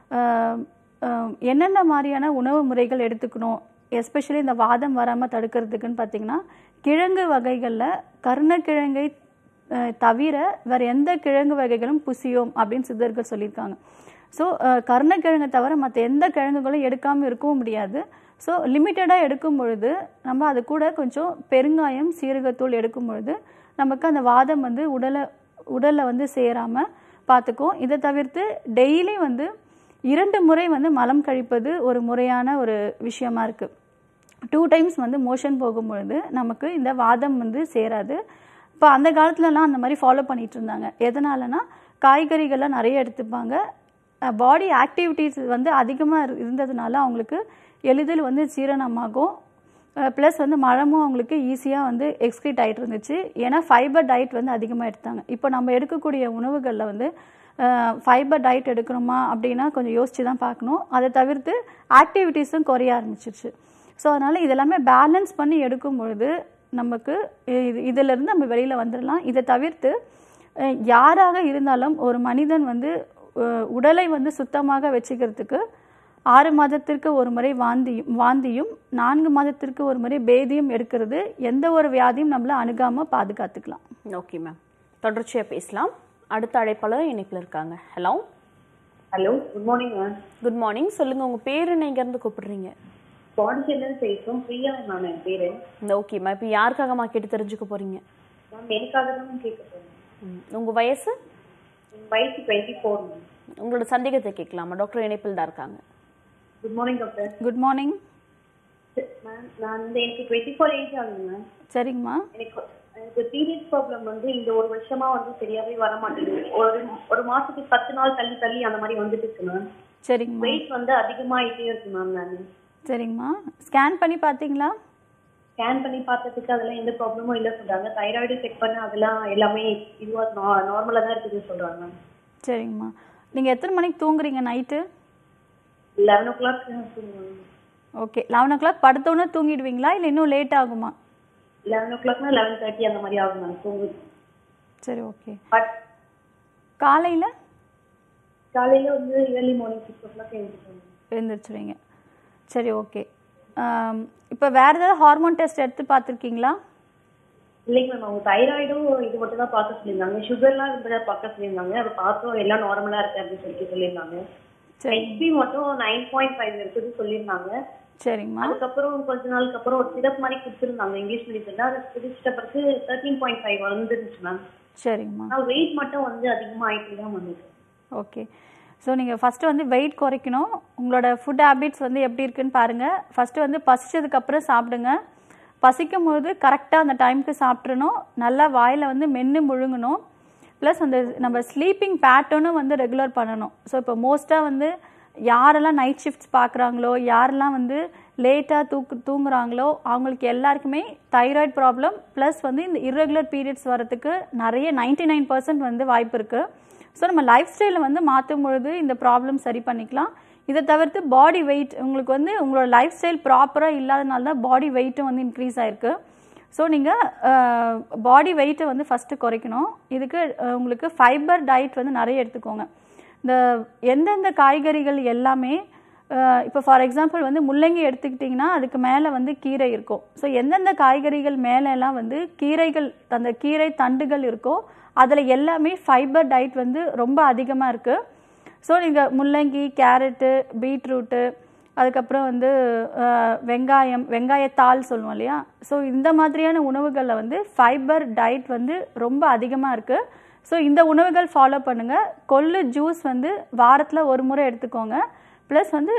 என்னென்ன மாதிரியான உணவு முறைகள் எடுத்துக்கணும், எஸ்பெஷலி இந்த வாதம் வராமல் தடுக்கிறதுக்குன்னு பார்த்தீங்கன்னா கிழங்கு வகைகளில் கருணக்கிழங்கை தவிர வேறு எந்த கிழங்கு வகைகளும் புசியோம் அப்படின்னு சித்தர்கள் சொல்லியிருக்காங்க. ஸோ கருணக்கிழங்கை தவிர மற்ற எந்த கிழங்குகளும் எடுக்காமல் இருக்கவும் முடியாது. ஸோ லிமிட்டடாக எடுக்கும் பொழுது நம்ம அது கூட கொஞ்சம் பெருங்காயம் சீரகத்தூள் எடுக்கும் பொழுது நமக்கு அந்த வாதம் வந்து உடலை உடலில் வந்து சேராமல் பார்த்துக்கும். இதை தவிர்த்து டெய்லி வந்து இரண்டு முறை வந்து மலம் கழிப்பது ஒரு முறையான ஒரு விஷயமா இருக்குது. டூ டைம்ஸ் வந்து மோஷன் போகும்பொழுது நமக்கு இந்த வாதம் வந்து சேராது. இப்போ அந்த காலத்துலலாம் அந்த மாதிரி ஃபாலோ பண்ணிட்டு இருந்தாங்க. எதனாலனா காய்கறிகள்லாம் நிறைய எடுத்துப்பாங்க, பாடி ஆக்டிவிட்டீஸ் வந்து அதிகமாக இருந்ததுனால அவங்களுக்கு எளிதில் வந்து சீரணமாகும், ப்ளஸ் வந்து மலமும் அவங்களுக்கு ஈஸியாக வந்து எக்ஸ்க்ரீட் ஆகிட்டு இருந்துச்சு. ஏன்னா ஃபைபர் டயட் வந்து அதிகமாக எடுத்தாங்க. இப்போ நம்ம எடுக்கக்கூடிய உணவுகளில் வந்து ஃபைபர் டயட் எடுக்கணுமா அப்படின்னா கொஞ்சம் யோசித்து தான் பார்க்கணும். அதை தவிர்த்து ஆக்டிவிட்டீஸும் குறைய ஆரம்பிச்சிருச்சு. ஸோ அதனால் இதெல்லாமே பேலன்ஸ் பண்ணி எடுக்கும் பொழுது நமக்கு இது இதிலிருந்து நம்ம வெளியில் வந்துடலாம். இதை தவிர்த்து யாராக இருந்தாலும் ஒரு மனிதன் வந்து உடலை வந்து சுத்தமாக வச்சுக்கிறதுக்கு ஆறு மாதத்திற்கு ஒரு முறை வாந்தியும் வாந்தியும் நான்கு மாதத்திற்கு ஒரு முறை பேதியும் எடுக்கிறது எந்த ஒரு வியாதியும் நம்மள அணுகாமல் பாதுகாத்துக்கலாம். ஓகே மேம், தொடர்ச்சியாக பேசலாம். அடுத்த அழைப்பாளர் இணைப்பில் இருக்காங்க. Hello hello, good morning ma'am. Good morning, சொல்லுங்கள் உங்கள் பேர் என்ன, இங்கேருந்து கூப்பிடுறீங்க? பாண்டிச்சேரியில பேசுறோம், பிரியா மேம் என் பேரு. ஓகேம்மா, இப்போ யாருக்காகம்மா கேட்டு தெரிஞ்சுக்க போறீங்க? மேம் எனக்காக தான் கேட்க போறேன். உங்க வயசு? வயசு டுவெண்ட்டி ஃபோர் மேம். உங்களோட சந்தேகத்தை கேட்கலாமா? டாக்டர் இணைப்பில் தான் இருக்காங்க. Good morning doctor. Good morning ma'am. நான் வந்து எனக்கு டுவெண்ட்டி ஃபோர் ஏஜ் ஆகுது மேம். சரிங்கம்மா. எனக்கு எனக்கு பீரியட்ஸ் ப்ராப்ளம் வந்து இந்த ஒரு வருஷமா வந்து சரியாவே வர மாட்டேங்குது. ஒரு ஒரு மாசத்துக்கு பத்து நாள் தள்ளி தள்ளி அந்த மாதிரி வந்துட்டு இருக்கு மேம். சரிங்கம்மா. வெயிட் வந்து அதிகமாயிட்டே இருக்கு மேம். நான் சரிங்கம்மா, ஸ்கேன் பண்ணி பார்த்தீங்களா? ஸ்கேன் பண்ணி பார்த்ததுக்கு அதெல்லாம் எந்த ப்ராப்ளமும் இல்லை சொல்றாங்க. தைராய்டு செக் பண்ண அதெல்லாம் எல்லாமே இதுவா நார்மலா தான் இருக்குதுன்னு சொல்றாங்க. சரிங்கம்மா, நீங்க எத்தனை மணிக்கு தூங்குறீங்க நைட்டு? லெவன் ஓ கிளாக் தூங்குவாங்க. ஓகே, லெவன் ஓ கிளாக் படுத்தோன்னே தூங்கிடுவீங்களா இல்லை இன்னும் லேட் ஆகுமா? லெவன் ஓ கிளாக்னா லெவன் தேர்ட்டி அந்த மாதிரி ஆகும் மேம் தூங்கு. சரி, ஓகே. பட் காலையில் காலையில் வந்து early morning six o'clock எழுந்திருப்பாங்க. எழுந்திரிச்சிடுவீங்க. சரி, ஓகே. இப்போ வேறு ஏதாவது ஹார்மோன் டெஸ்ட் எடுத்து பார்த்துருக்கீங்களா? இல்லைங்க மேம், அவங்க தைராய்டும் இது மட்டும் தான் பார்க்க சொல்லியிருந்தாங்க. சுகர்லாம் இருந்ததாக பார்க்க சொல்லியிருந்தாங்க. அதை பார்த்தோம், எல்லாம் நார்மலாக இருக்கு அப்படின்னு சொல்லிட்டு சொல்லியிருந்தாங்க. ஹெச்பி மட்டும் நைன் பாயிண்ட் ஃபைவ் இருக்குதுன்னு சொல்லியிருந்தாங்க. சரிங்கம்மா. அதுக்கப்புறம் கொஞ்ச நாளுக்கு அப்புறம் ஒரு சிரப் மாதிரி கொடுத்துருந்தாங்க இங்கிலீஷ் மெடிசன். அதை குடிச்சிட்ட பிறகு தேர்ட்டீன் பாயிண்ட் ஃபைவ் வந்துருந்துச்சு மேம். சரிங்கம்மா. ஆனால் வெயிட் மட்டும் வந்து அதிகமாக ஆகிட்டு தான் வந்துச்சு. ஓகே, ஸோ நீங்கள் ஃபஸ்ட்டு வந்து வெயிட் குறைக்கணும். உங்களோட ஃபுட் ஹேபிட்ஸ் வந்து எப்படி இருக்குன்னு பாருங்கள். ஃபஸ்ட்டு வந்து பசிச்சதுக்கப்புறம் சாப்பிடுங்க. பசிக்கும் போது கரெக்டாக அந்த டைமுக்கு சாப்பிட்றணும். நல்லா வாயில் வந்து மென்று முழுங்கணும். ப்ளஸ் அந்த நம்ம ஸ்லீப்பிங் பேட்டர்னும் வந்து ரெகுலர் பண்ணணும். ஸோ இப்போ மோஸ்ட்டாக வந்து யாரெல்லாம் நைட் ஷிஃப்ட்ஸ் பார்க்குறாங்களோ, யாரெல்லாம் வந்து லேட்டாக தூக்கு தூங்குறாங்களோ அவங்களுக்கு எல்லாருக்குமே தைராய்டு ப்ராப்ளம் ப்ளஸ் வந்து இந்த இர்ரெகுலர் பீரியட்ஸ் வரத்துக்கு நிறைய நைன்டி நைன் பர்சன்ட் வந்து வாய்ப்பு இருக்குது. ஸோ நம்ம லைஃப் ஸ்டைலை வந்து மாற்றும் பொழுது இந்த ப்ராப்ளம் சரி பண்ணிக்கலாம். இதை தவிர்த்து பாடி வெயிட் உங்களுக்கு வந்து உங்களோட லைஃப் ஸ்டைல் ப்ராப்பராக இல்லாதனால தான் பாடி வெயிட்டும் வந்து இன்க்ரீஸ் ஆகிருக்கு. ஸோ நீங்கள் பாடி வெயிட்டை வந்து ஃபஸ்ட்டு குறைக்கணும். இதுக்கு உங்களுக்கு ஃபைபர் டயட் வந்து நிறைய எடுத்துக்கோங்க. இந்த எந்தெந்த காய்கறிகள் எல்லாமே இப்போ ஃபார் எக்ஸாம்பிள் வந்து முள்ளங்கி எடுத்துக்கிட்டிங்கன்னா அதுக்கு மேலே வந்து கீரை இருக்கும். ஸோ எந்தெந்த காய்கறிகள் மேலெல்லாம் வந்து கீரைகள் அந்த கீரை தண்டுகள் இருக்கோ அதில் எல்லாமே ஃபைபர் டயட் வந்து ரொம்ப அதிகமாக இருக்குது. ஸோ நீங்கள் முள்ளங்கி, கேரட்டு, பீட்ரூட்டு, அதுக்கப்புறம் வந்து வெங்காயம், வெங்காயத்தாள் சொல்லுவோம் இல்லையா, ஸோ இந்த மாதிரியான உணவுகளில் வந்து ஃபைபர் டயட் வந்து ரொம்ப அதிகமாக இருக்குது. ஸோ இந்த உணவுகள் ஃபாலோ பண்ணுங்கள். கொள்ளு ஜூஸ் வந்து வாரத்தில் ஒரு முறை எடுத்துக்கோங்க. ப்ளஸ் வந்து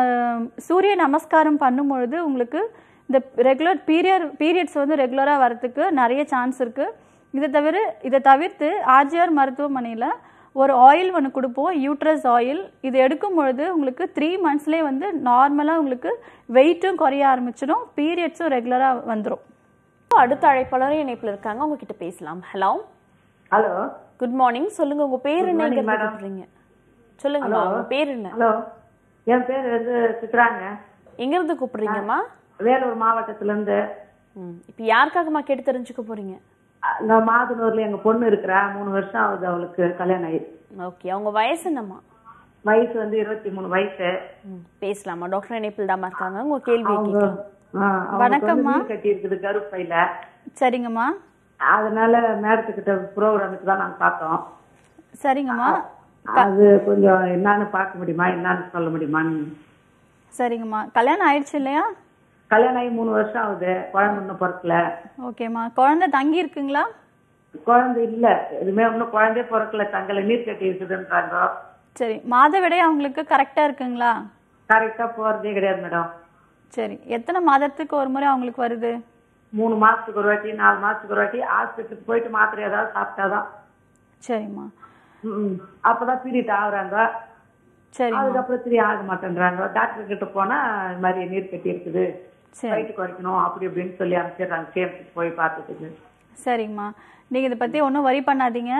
சூரிய நமஸ்காரம் பண்ணும்பொழுது உங்களுக்கு இந்த ரெகுலர் பீரியட் பீரியட்ஸ் வந்து ரெகுலராக வரத்துக்கு நிறைய சான்ஸ் இருக்குது. இதை தவிர இதை தவிர்த்து ஆர்ஜிஆர் மருத்துவமனையில் ஒரு ஆயில் ஒன்று கொடுப்போம், யூட்ரஸ் ஆயில். இது எடுக்கும் பொழுது உங்களுக்கு த்ரீ மந்த்ஸ்லேயே வந்து நார்மலாக உங்களுக்கு வெயிட்டும் குறைய ஆரம்பிச்சிடும், பீரியட்ஸும் ரெகுலராக வந்துடும். அடுத்த அழைப்பாளர் இணைப்பில் இருக்காங்க, உங்ககிட்ட பேசலாம். Hello hello, good morning. சொல்லுங்க உங்க பேர் என்ன, எங்க இருந்து கூப்பிடுறீங்க? சொல்லுங்க, உங்க பேர் என்ன? ஹலோ, என் பேர் வந்து சித்ராங்க. எங்க இருந்து கூப்பிடுறீங்கம்மா? வேலூர் மாவட்டத்துல இருந்து. இப்போ யாருக்காகம்மா கேட்டு தெரிஞ்சுக்க போறீங்க? நான் மாதனூர்ல எங்க பொண்ணு இருக்கிறா, மூணு வருஷம் ஆகுது அவளுக்கு கல்யாணம் ஆகி. ஓகே, அவங்க வயசு என்னம்மா? வயசு வந்து இருபத்தி மூணு வயசு. பேசலாமா? டாக்டர் இணைப்பில் தாமா இருக்காங்க, உங்க கேள்வி வணக்கம்மா. கட்டி இருக்குது கருப்பையில. சரிங்கம்மா. அதனால மேடத்துக்கிட்ட ப்ரோக்ராமுக்கு தான் நாங்க பார்த்தோம். சரிங்கம்மா. அது கொஞ்சம் என்னன்னு பார்க்க முடியுமா, என்னன்னு சொல்ல முடியுமான்னு. சரிங்கம்மா, கல்யாணம் ஆயிடுச்சு இல்லையா? கல்யாணம் ஆகி மூணு வருஷம் ஆகுது, குழந்தை இன்னும் பிறக்கல. ஓகேம்மா, குழந்தை தங்கி இருக்குங்களா? குழந்தை இல்ல, எதுவுமே இன்னும் குழந்தைய பிறக்கல, தங்களை நீர் கட்டி இருக்குதுன்றாங்க. சரி, மாதவிடாய் அவங்களுக்கு கரெக்டா இருக்குங்களா? கரெக்டா போறதே கிடையாது மேடம். சரி, எத்தனை மாதத்துக்கு ஒரு முறை அவங்களுக்கு வருது? மூணு மாசத்துக்கு ஒரு வாட்டி நாலு மாசத்துக்கு ஒரு வாட்டி ஹாஸ்பிட்டலுக்கு போயிட்டு மாத்திரை ஏதாவது சாப்பிட்டாதான். சரிம்மா. ம் அப்பதான் பீரியட் ஆகுறாங்க. சரி, அதுக்கப்புறம் சரி ஆக மாட்டேன்றாங்க. டாக்டர் கிட்ட போனா இந்த மாதிரி நீர் கட்டி இருக்குது, வயிற்று குறைக்கணும் அப்படி இப்படின்னு சொல்லி அனுப்பிச்சிடுறாங்க. கேம்ஸுக்கு போய் பார்த்துட்டு. சரிங்கம்மா, நீங்க இதை பத்தி ஒன்றும் வரி பண்ணாதீங்க.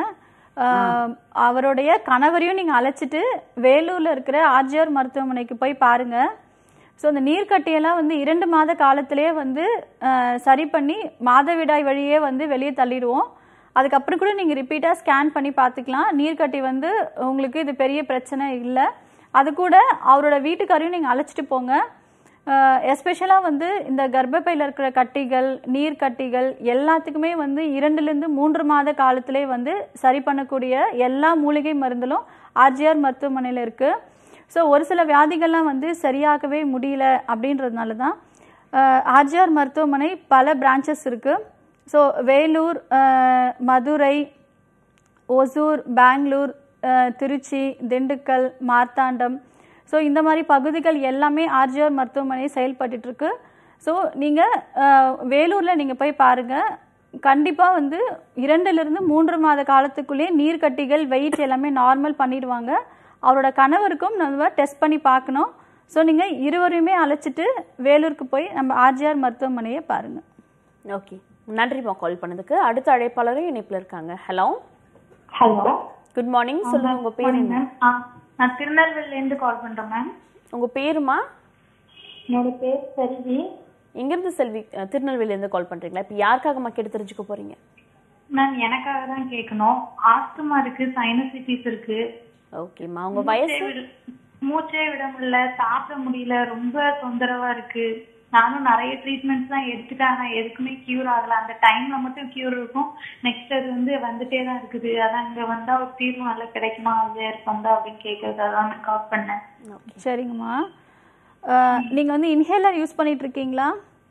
அவருடைய கணவரையும் நீங்க அழைச்சிட்டு வேலூர்ல இருக்கிற ஆர்ஜிஆர் மருத்துவமனைக்கு போய் பாருங்க. ஸோ அந்த நீர்க்கட்டியெல்லாம் வந்து இரண்டு மாத காலத்திலேயே வந்து சரி பண்ணி மாதவிடாய் வழியே வந்து வெளியே தள்ளிடுவோம். அதுக்கப்புறம் கூட நீங்கள் ரிப்பீட்டாக ஸ்கேன் பண்ணி பார்த்துக்கலாம். நீர்க்கட்டி வந்து உங்களுக்கு இது பெரிய பிரச்சனை இல்லை. அது கூட அவரோட வீட்டுக்காரையும் நீங்கள் அழைச்சிட்டு போங்க. எஸ்பெஷலாக வந்து இந்த கர்ப்பப்பையில் இருக்கிற கட்டிகள், நீர் கட்டிகள் எல்லாத்துக்குமே வந்து இரண்டுலேருந்து மூன்று மாத காலத்திலே வந்து சரி பண்ணக்கூடிய எல்லா மூலிகை மருந்துகளும் ஆர்ஜிஆர் மருத்துவமனையில் இருக்குது. ஸோ ஒரு சில வியாதிகள்லாம் வந்து சரியாகவே முடியல அப்படின்றதுனால தான் ஆர்ஜிஆர் மருத்துவமனை பல பிரான்ச்சஸ் இருக்குது. ஸோ வேலூர், மதுரை, ஒசூர், பெங்களூர், திருச்சி, திண்டுக்கல், மார்த்தாண்டம், ஸோ இந்த மாதிரி பகுதிகள் எல்லாமே ஆர்ஜிஆர் மருத்துவமனை செயல்பட்டுருக்கு. ஸோ நீங்கள் வேலூரில் நீங்கள் போய் பாருங்கள். கண்டிப்பாக வந்து இரண்டுலேருந்து மூன்று மாத காலத்துக்குள்ளேயே நீர்க்கட்டிகள், வெயிட் எல்லாமே நார்மல் பண்ணிடுவாங்க. அவரோட கணவருக்கும் நம்ம டெஸ்ட் பண்ணி பார்க்கணும். ஸோ நீங்கள் இருவரையுமே அழைச்சிட்டு வேலூருக்கு போய் நம்ம ஆர்ஜிஆர் மருத்துவமனையை பாருங்கள். ஓகே, நன்றிமா கால் பண்ணதுக்கு. அடுத்த அழைப்பாளரும் இணைப்பில் இருக்காங்க. Hello hello, good morning. சொல்லுங்க, உங்க பேர் என்ன? நான் திருநெல்வேலியிலேருந்து கால் பண்றேன் மேம். உங்க பேருமா? என்னோட பேர் செல்வி. எங்கிருந்து செல்வி? திருநெல்வேலியிலேருந்து கால் பண்றீங்களா? இப்போ யாருக்காகமா கேட்டு தெரிஞ்சுக்க போறீங்க? மேம் எனக்காக தான் கேட்கணும். ஆஸ்துமா இருக்கு, சைனசிட்டிஸ் இருக்கு. ஓகேம்மா, உங்க வயசு? மூச்சே விட முடியல, சாப்பிட முடியல, ரொம்ப தொந்தரவா இருக்கு. நானும் நிறைய ட்ரீட்மெண்ட்ஸ் தான் எடுத்துட்டேன், ஆனா எதுக்குமே கியூர் ஆகல. அந்த டைம்ல மட்டும் கியூர் இருக்கும், நெக்ஸ்ட் அது வந்து வந்துட்டே தான் இருக்குது. அதான் இங்க வந்தா ஒரு தீர்வு நல்லா கிடைக்குமா அது வந்தா அப்படின்னு கேட்கறதுக்காக தான் கால் பண்ணேன். சரிங்கம்மா, நீங்க வந்து இன்ஹேலர் யூஸ் பண்ணிட்டு இருக்கீங்களா?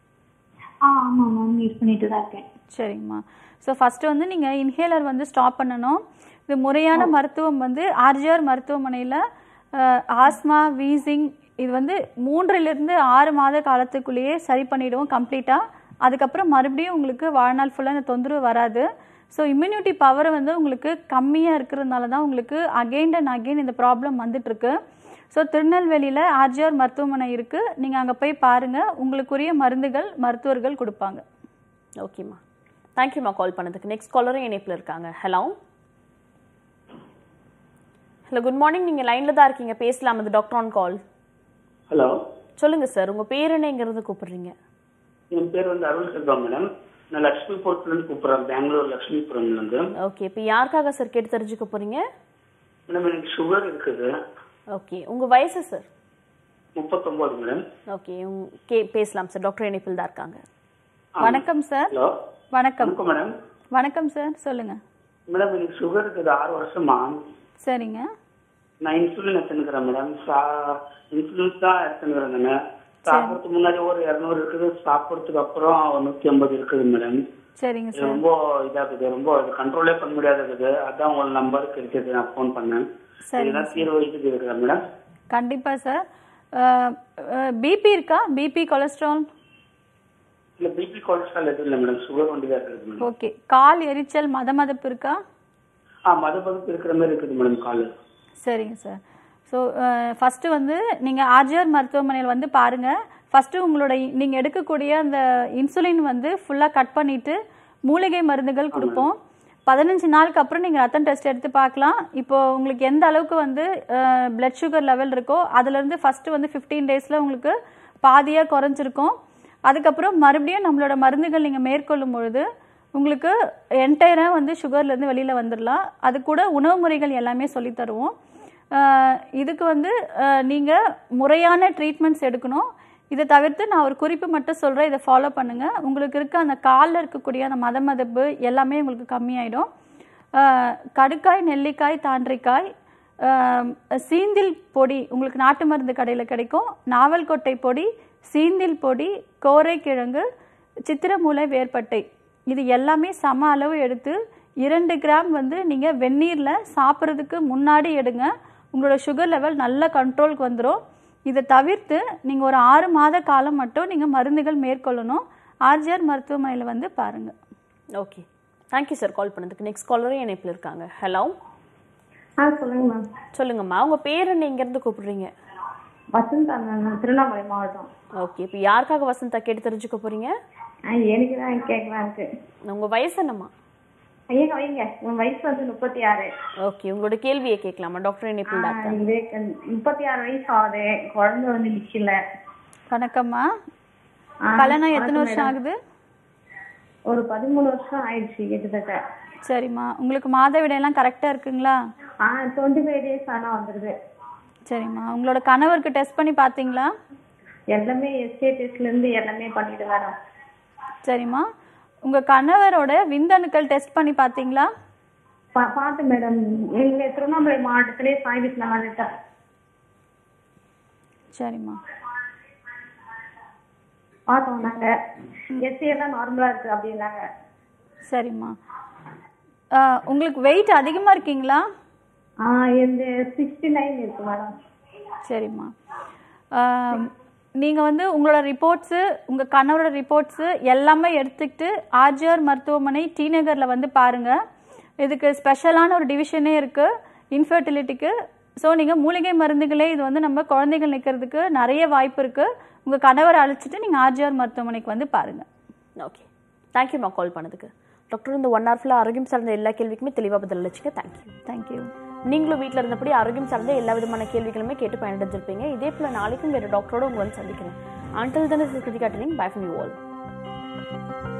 ஆ ஆமா மேம், யூஸ் பண்ணிட்டு தான் இருக்கேன். சரிங்கம்மா, ஸோ ஃபர்ஸ்ட் வந்து நீங்க இன்ஹேலர் வந்து ஸ்டாப் பண்ணணும். இது முறையான மருத்துவம் வந்து ஆர்ஜிஆர் மருத்துவமனையில் ஆஸ்மா, வீசிங் இது வந்து மூன்றிலிருந்து ஆறு மாத காலத்துக்குள்ளேயே சரி பண்ணிவிடுவோம் கம்ப்ளீட்டாக. அதுக்கப்புறம் மறுபடியும் உங்களுக்கு வாழ்நாள் ஃபுல்லாக இந்த தொந்தரவு வராது. ஸோ இம்யூனிட்டி பவர் வந்து உங்களுக்கு கம்மியாக இருக்கிறதுனால தான் உங்களுக்கு அகெயின் அண்ட் அகெயின் இந்த ப்ராப்ளம் வந்துட்டுருக்கு. ஸோ திருநெல்வேலியில் ஆர்ஜிஆர் மருத்துவமனை இருக்குது, நீங்கள் அங்கே போய் பாருங்கள். உங்களுக்குரிய மருந்துகள் மருத்துவர்கள் கொடுப்பாங்க. ஓகேம்மா, தேங்க்யூம்மா கால் பண்ணதுக்கு. நெக்ஸ்ட் காலரும் இணைப்பில் இருக்காங்க. Hello hello good morning. நீங்கள் லைனில் தான் இருக்கீங்க, பேசலாம். அது டாக்டர் ஆன் கால். ஹலோ சொல்லுங்க சார், உங்க பேர் என்னங்கிறது கூப்பிடுறீங்க? என் பேர் வந்து அருள் செல்வம் மேடம். நான் லட்சுமிபுரத்துலேருந்து கூப்பிட்றேன், பெங்களூர் லட்சுமிபுரம்லேருந்து. ஓகே, இப்போ யாருக்காக சார் கேட்டு தெரிஞ்சுக்க போறீங்க? மேடம் எனக்கு சுகர் இருக்குது. ஓகே, உங்க வயசு சார்? முப்பத்தொம்போது மேடம். ஓகே, கே பேசலாம் சார், டாக்டர் இணைப்பில் தான் இருக்காங்க. வணக்கம் சார். ஹலோ வணக்கம். வணக்கம் மேடம். வணக்கம் சார், சொல்லுங்க. மேடம் எனக்கு சுகர் இருக்குது ஆறு வருஷமா. சரிங்க. நான் இன்சுலின் எடுத்துக்கிறேன் மேடம். இன்சுலின்ஸ் தான் எடுத்துக்கிறேன். சாப்பிட்றதுக்கு முன்னாடி ஒரு இரநூறு இருக்குது, சாப்பிட்றதுக்கு அப்புறம் நூற்றி ஐம்பது இருக்குது மேடம். சரிங்க சார். ரொம்ப இதாகுது, ரொம்ப கண்ட்ரோலே பண்ண முடியாது இருக்குது. அதான் உங்கள் நம்பருக்கு இருக்குது, நான் ஃபோன் பண்ணேன். இதுதான் தீர்வு இருக்குது இருக்கிறேன் மேடம். கண்டிப்பா சார். பிபி இருக்கா? BP, cholesterol? இல்ல பிபி கொலஸ்ட்ரால் எதுவும் இல்லை மேடம், சுகர் ஒண்டி தான் இருக்குது மேடம். ஓகே, கால் எரிச்சல், மத மதப்பு இருக்கா? ஆ மதமதப்பு இருக்கிற மாதிரி இருக்குது மேடம் கால். சரிங்க சார். ஸோ ஃபஸ்ட்டு வந்து நீங்கள் ஆர்ஜிஆர் மருத்துவமனையில் வந்து பாருங்கள். ஃபஸ்ட்டு உங்களோட நீங்கள் எடுக்கக்கூடிய அந்த இன்சுலின் வந்து ஃபுல்லாக கட் பண்ணிவிட்டு மூலிகை மருந்துகள் கொடுப்போம். பதினஞ்சு நாளுக்கு அப்புறம் நீங்கள் ரத்தம் டெஸ்ட் எடுத்து பார்க்கலாம். இப்போது உங்களுக்கு எந்த அளவுக்கு வந்து பிளட் சுகர் லெவல் இருக்கோ அதுலேருந்து ஃபஸ்ட்டு வந்து ஃபிஃப்டீன் டேஸில் உங்களுக்கு பாதியாக குறைஞ்சிருக்கும். அதுக்கப்புறம் மறுபடியும் நம்மளோட மருந்துகள் நீங்கள் மேற்கொள்ளும் பொழுது உங்களுக்கு என்டையராக வந்து சுகர்லேருந்து வெளியில் வந்துடலாம். அது கூட உணவு முறைகள் எல்லாமே சொல்லி தருவோம். இதுக்கு வந்து நீங்கள் முறையான ட்ரீட்மெண்ட்ஸ் எடுக்கணும். இதை தவிர்த்து நான் ஒரு குறிப்பு மட்டும் சொல்கிறேன், இதை ஃபாலோ பண்ணுங்கள். உங்களுக்கு இருக்க அந்த காலில் இருக்கக்கூடிய அந்த மத மதப்பு எல்லாமே உங்களுக்கு கம்மியாயிடும். கடுக்காய், நெல்லிக்காய், தாண்டிக்காய், சீந்தில் பொடி உங்களுக்கு நாட்டு மருந்து கடையில் கிடைக்கும். நாவல்கொட்டை பொடி, சீந்தில் பொடி, கோரைக்கிழங்கு, சித்திரமூலை, வேர்பட்டை இது எல்லாமே சம அளவு எடுத்து இரண்டு கிராம் வந்து நீங்கள் வெந்நீரில் சாப்பிட்றதுக்கு முன்னாடி எடுங்க. உங்களோட சுகர் லெவல் நல்ல கண்ட்ரோலுக்கு வந்துடும். இதை தவிர்த்து நீங்கள் ஒரு ஆறு மாத காலம் மட்டும் நீங்கள் மருந்துகள் மேற்கொள்ளணும். ஆர்ஜிஆர் மருத்துவமனையில் வந்து பாருங்கள். ஓகே, தேங்க்யூ சார் கால் பண்ணதுக்கு. நெக்ஸ்ட் காலரும் இணைப்பில் இருக்காங்க. ஹலோ. ஆ சொல்லுங்க மேம். சொல்லுங்கம்மா, உங்கள் பேர் என்ன, எங்கேருந்து கூப்பிடுறீங்க? வசந்தா மேம், திருவண்ணாமலை மாவட்டம். ஓகே, இப்போ யாருக்காக வசந்தா கேட்டு தெரிஞ்சுக்க போறீங்க? எனக்கு தான் கேட்கலாம் இருக்கு. உங்கள் வயசு என்னம்மா? ஐயா வைங்க, உன் வயசு வந்து முப்பத்தி ஆறு. ஓகே, உங்களோட கேள்வியை கேட்கலாமா? டாக்டர் இணைப்பில் டாக்டர். முப்பத்தி ஆறு வயசு ஆகுது, குழந்தை வந்து நிக்கல. வணக்கம்மா. கல்யாணம் எத்தனை வருஷம் ஆகுது? ஒரு பதிமூணு வருஷம் ஆயிடுச்சு கிட்டத்தட்ட. சரிம்மா, உங்களுக்கு மாதவிடையெல்லாம் கரெக்டாக இருக்குங்களா? ஆ டுவெண்ட்டி ஃபைவ் டேஸ் ஆனால் வந்துடுது. சரிம்மா, உங்களோட கணவருக்கு டெஸ்ட் பண்ணி பார்த்தீங்களா? எல்லாமே எஸ்ஏ டெஸ்ட்லேருந்து எல்லாமே பண்ணிட்டு வரோம். சரிம்மா, உங்கள் கணவரோட விந்தணுக்கள் டெஸ்ட் பண்ணி பார்த்தீங்களா? பா பார்த்து மேடம், எங்கள் திருவண்ணாமலை மாவட்டத்திலே சாய்விஸ் நல்லாட்டா. சரிம்மா, பார்த்தோம் நாங்கள். எஸ்ஏ எல்லாம் நார்மலாக இருக்குது அப்படின்னாங்க. சரிம்மா, உங்களுக்கு வெயிட் அதிகமாக இருக்கீங்களா? ஆ இந்த சிக்ஸ்டி நைன் இருக்கு மேடம். சரிம்மா, நீங்கள் வந்து உங்களோட ரிப்போர்ட்ஸு, உங்கள் கணவரோட ரிப்போர்ட்ஸு எல்லாமே எடுத்துக்கிட்டு ஆர்ஜிஆர் மருத்துவமனை டி நகரில் வந்து பாருங்கள். இதுக்கு ஸ்பெஷலான ஒரு டிவிஷனே இருக்குது இன்ஃபர்டிலிட்டிக்கு. ஸோ நீங்கள் மூலிகை மருந்துகளே இது வந்து நம்ம குழந்தைகள் நிற்கிறதுக்கு நிறைய வாய்ப்பு இருக்குது. உங்கள் கணவரை அழைச்சிட்டு நீங்கள் ஆர்ஜிஆர் மருத்துவமனைக்கு வந்து பாருங்கள். ஓகே, தேங்க்யூம்மா கால் பண்ணதுக்கு. டாக்டர், இந்த ஒன் ஹவர் ஃபுல்லாக ஆரோக்கியம் சார்ந்த எல்லா கேள்விக்குமே தெளிவாக பதில் அளிச்சுங்க. தேங்க்யூ. தேங்க்யூ. நீங்களும் வீட்டில் இருந்தபடி ஆரோக்கியம் சார்ந்த எல்லா விதமான கேள்விகளுமே கேட்டு பயனடைஞ்சிருப்பீங்க. இதே போல் நாளைக்கும் வேறு டாக்டரோட உங்களை வந்து சந்திக்கிறேன். Until then, this is Kritika telling bye from you all.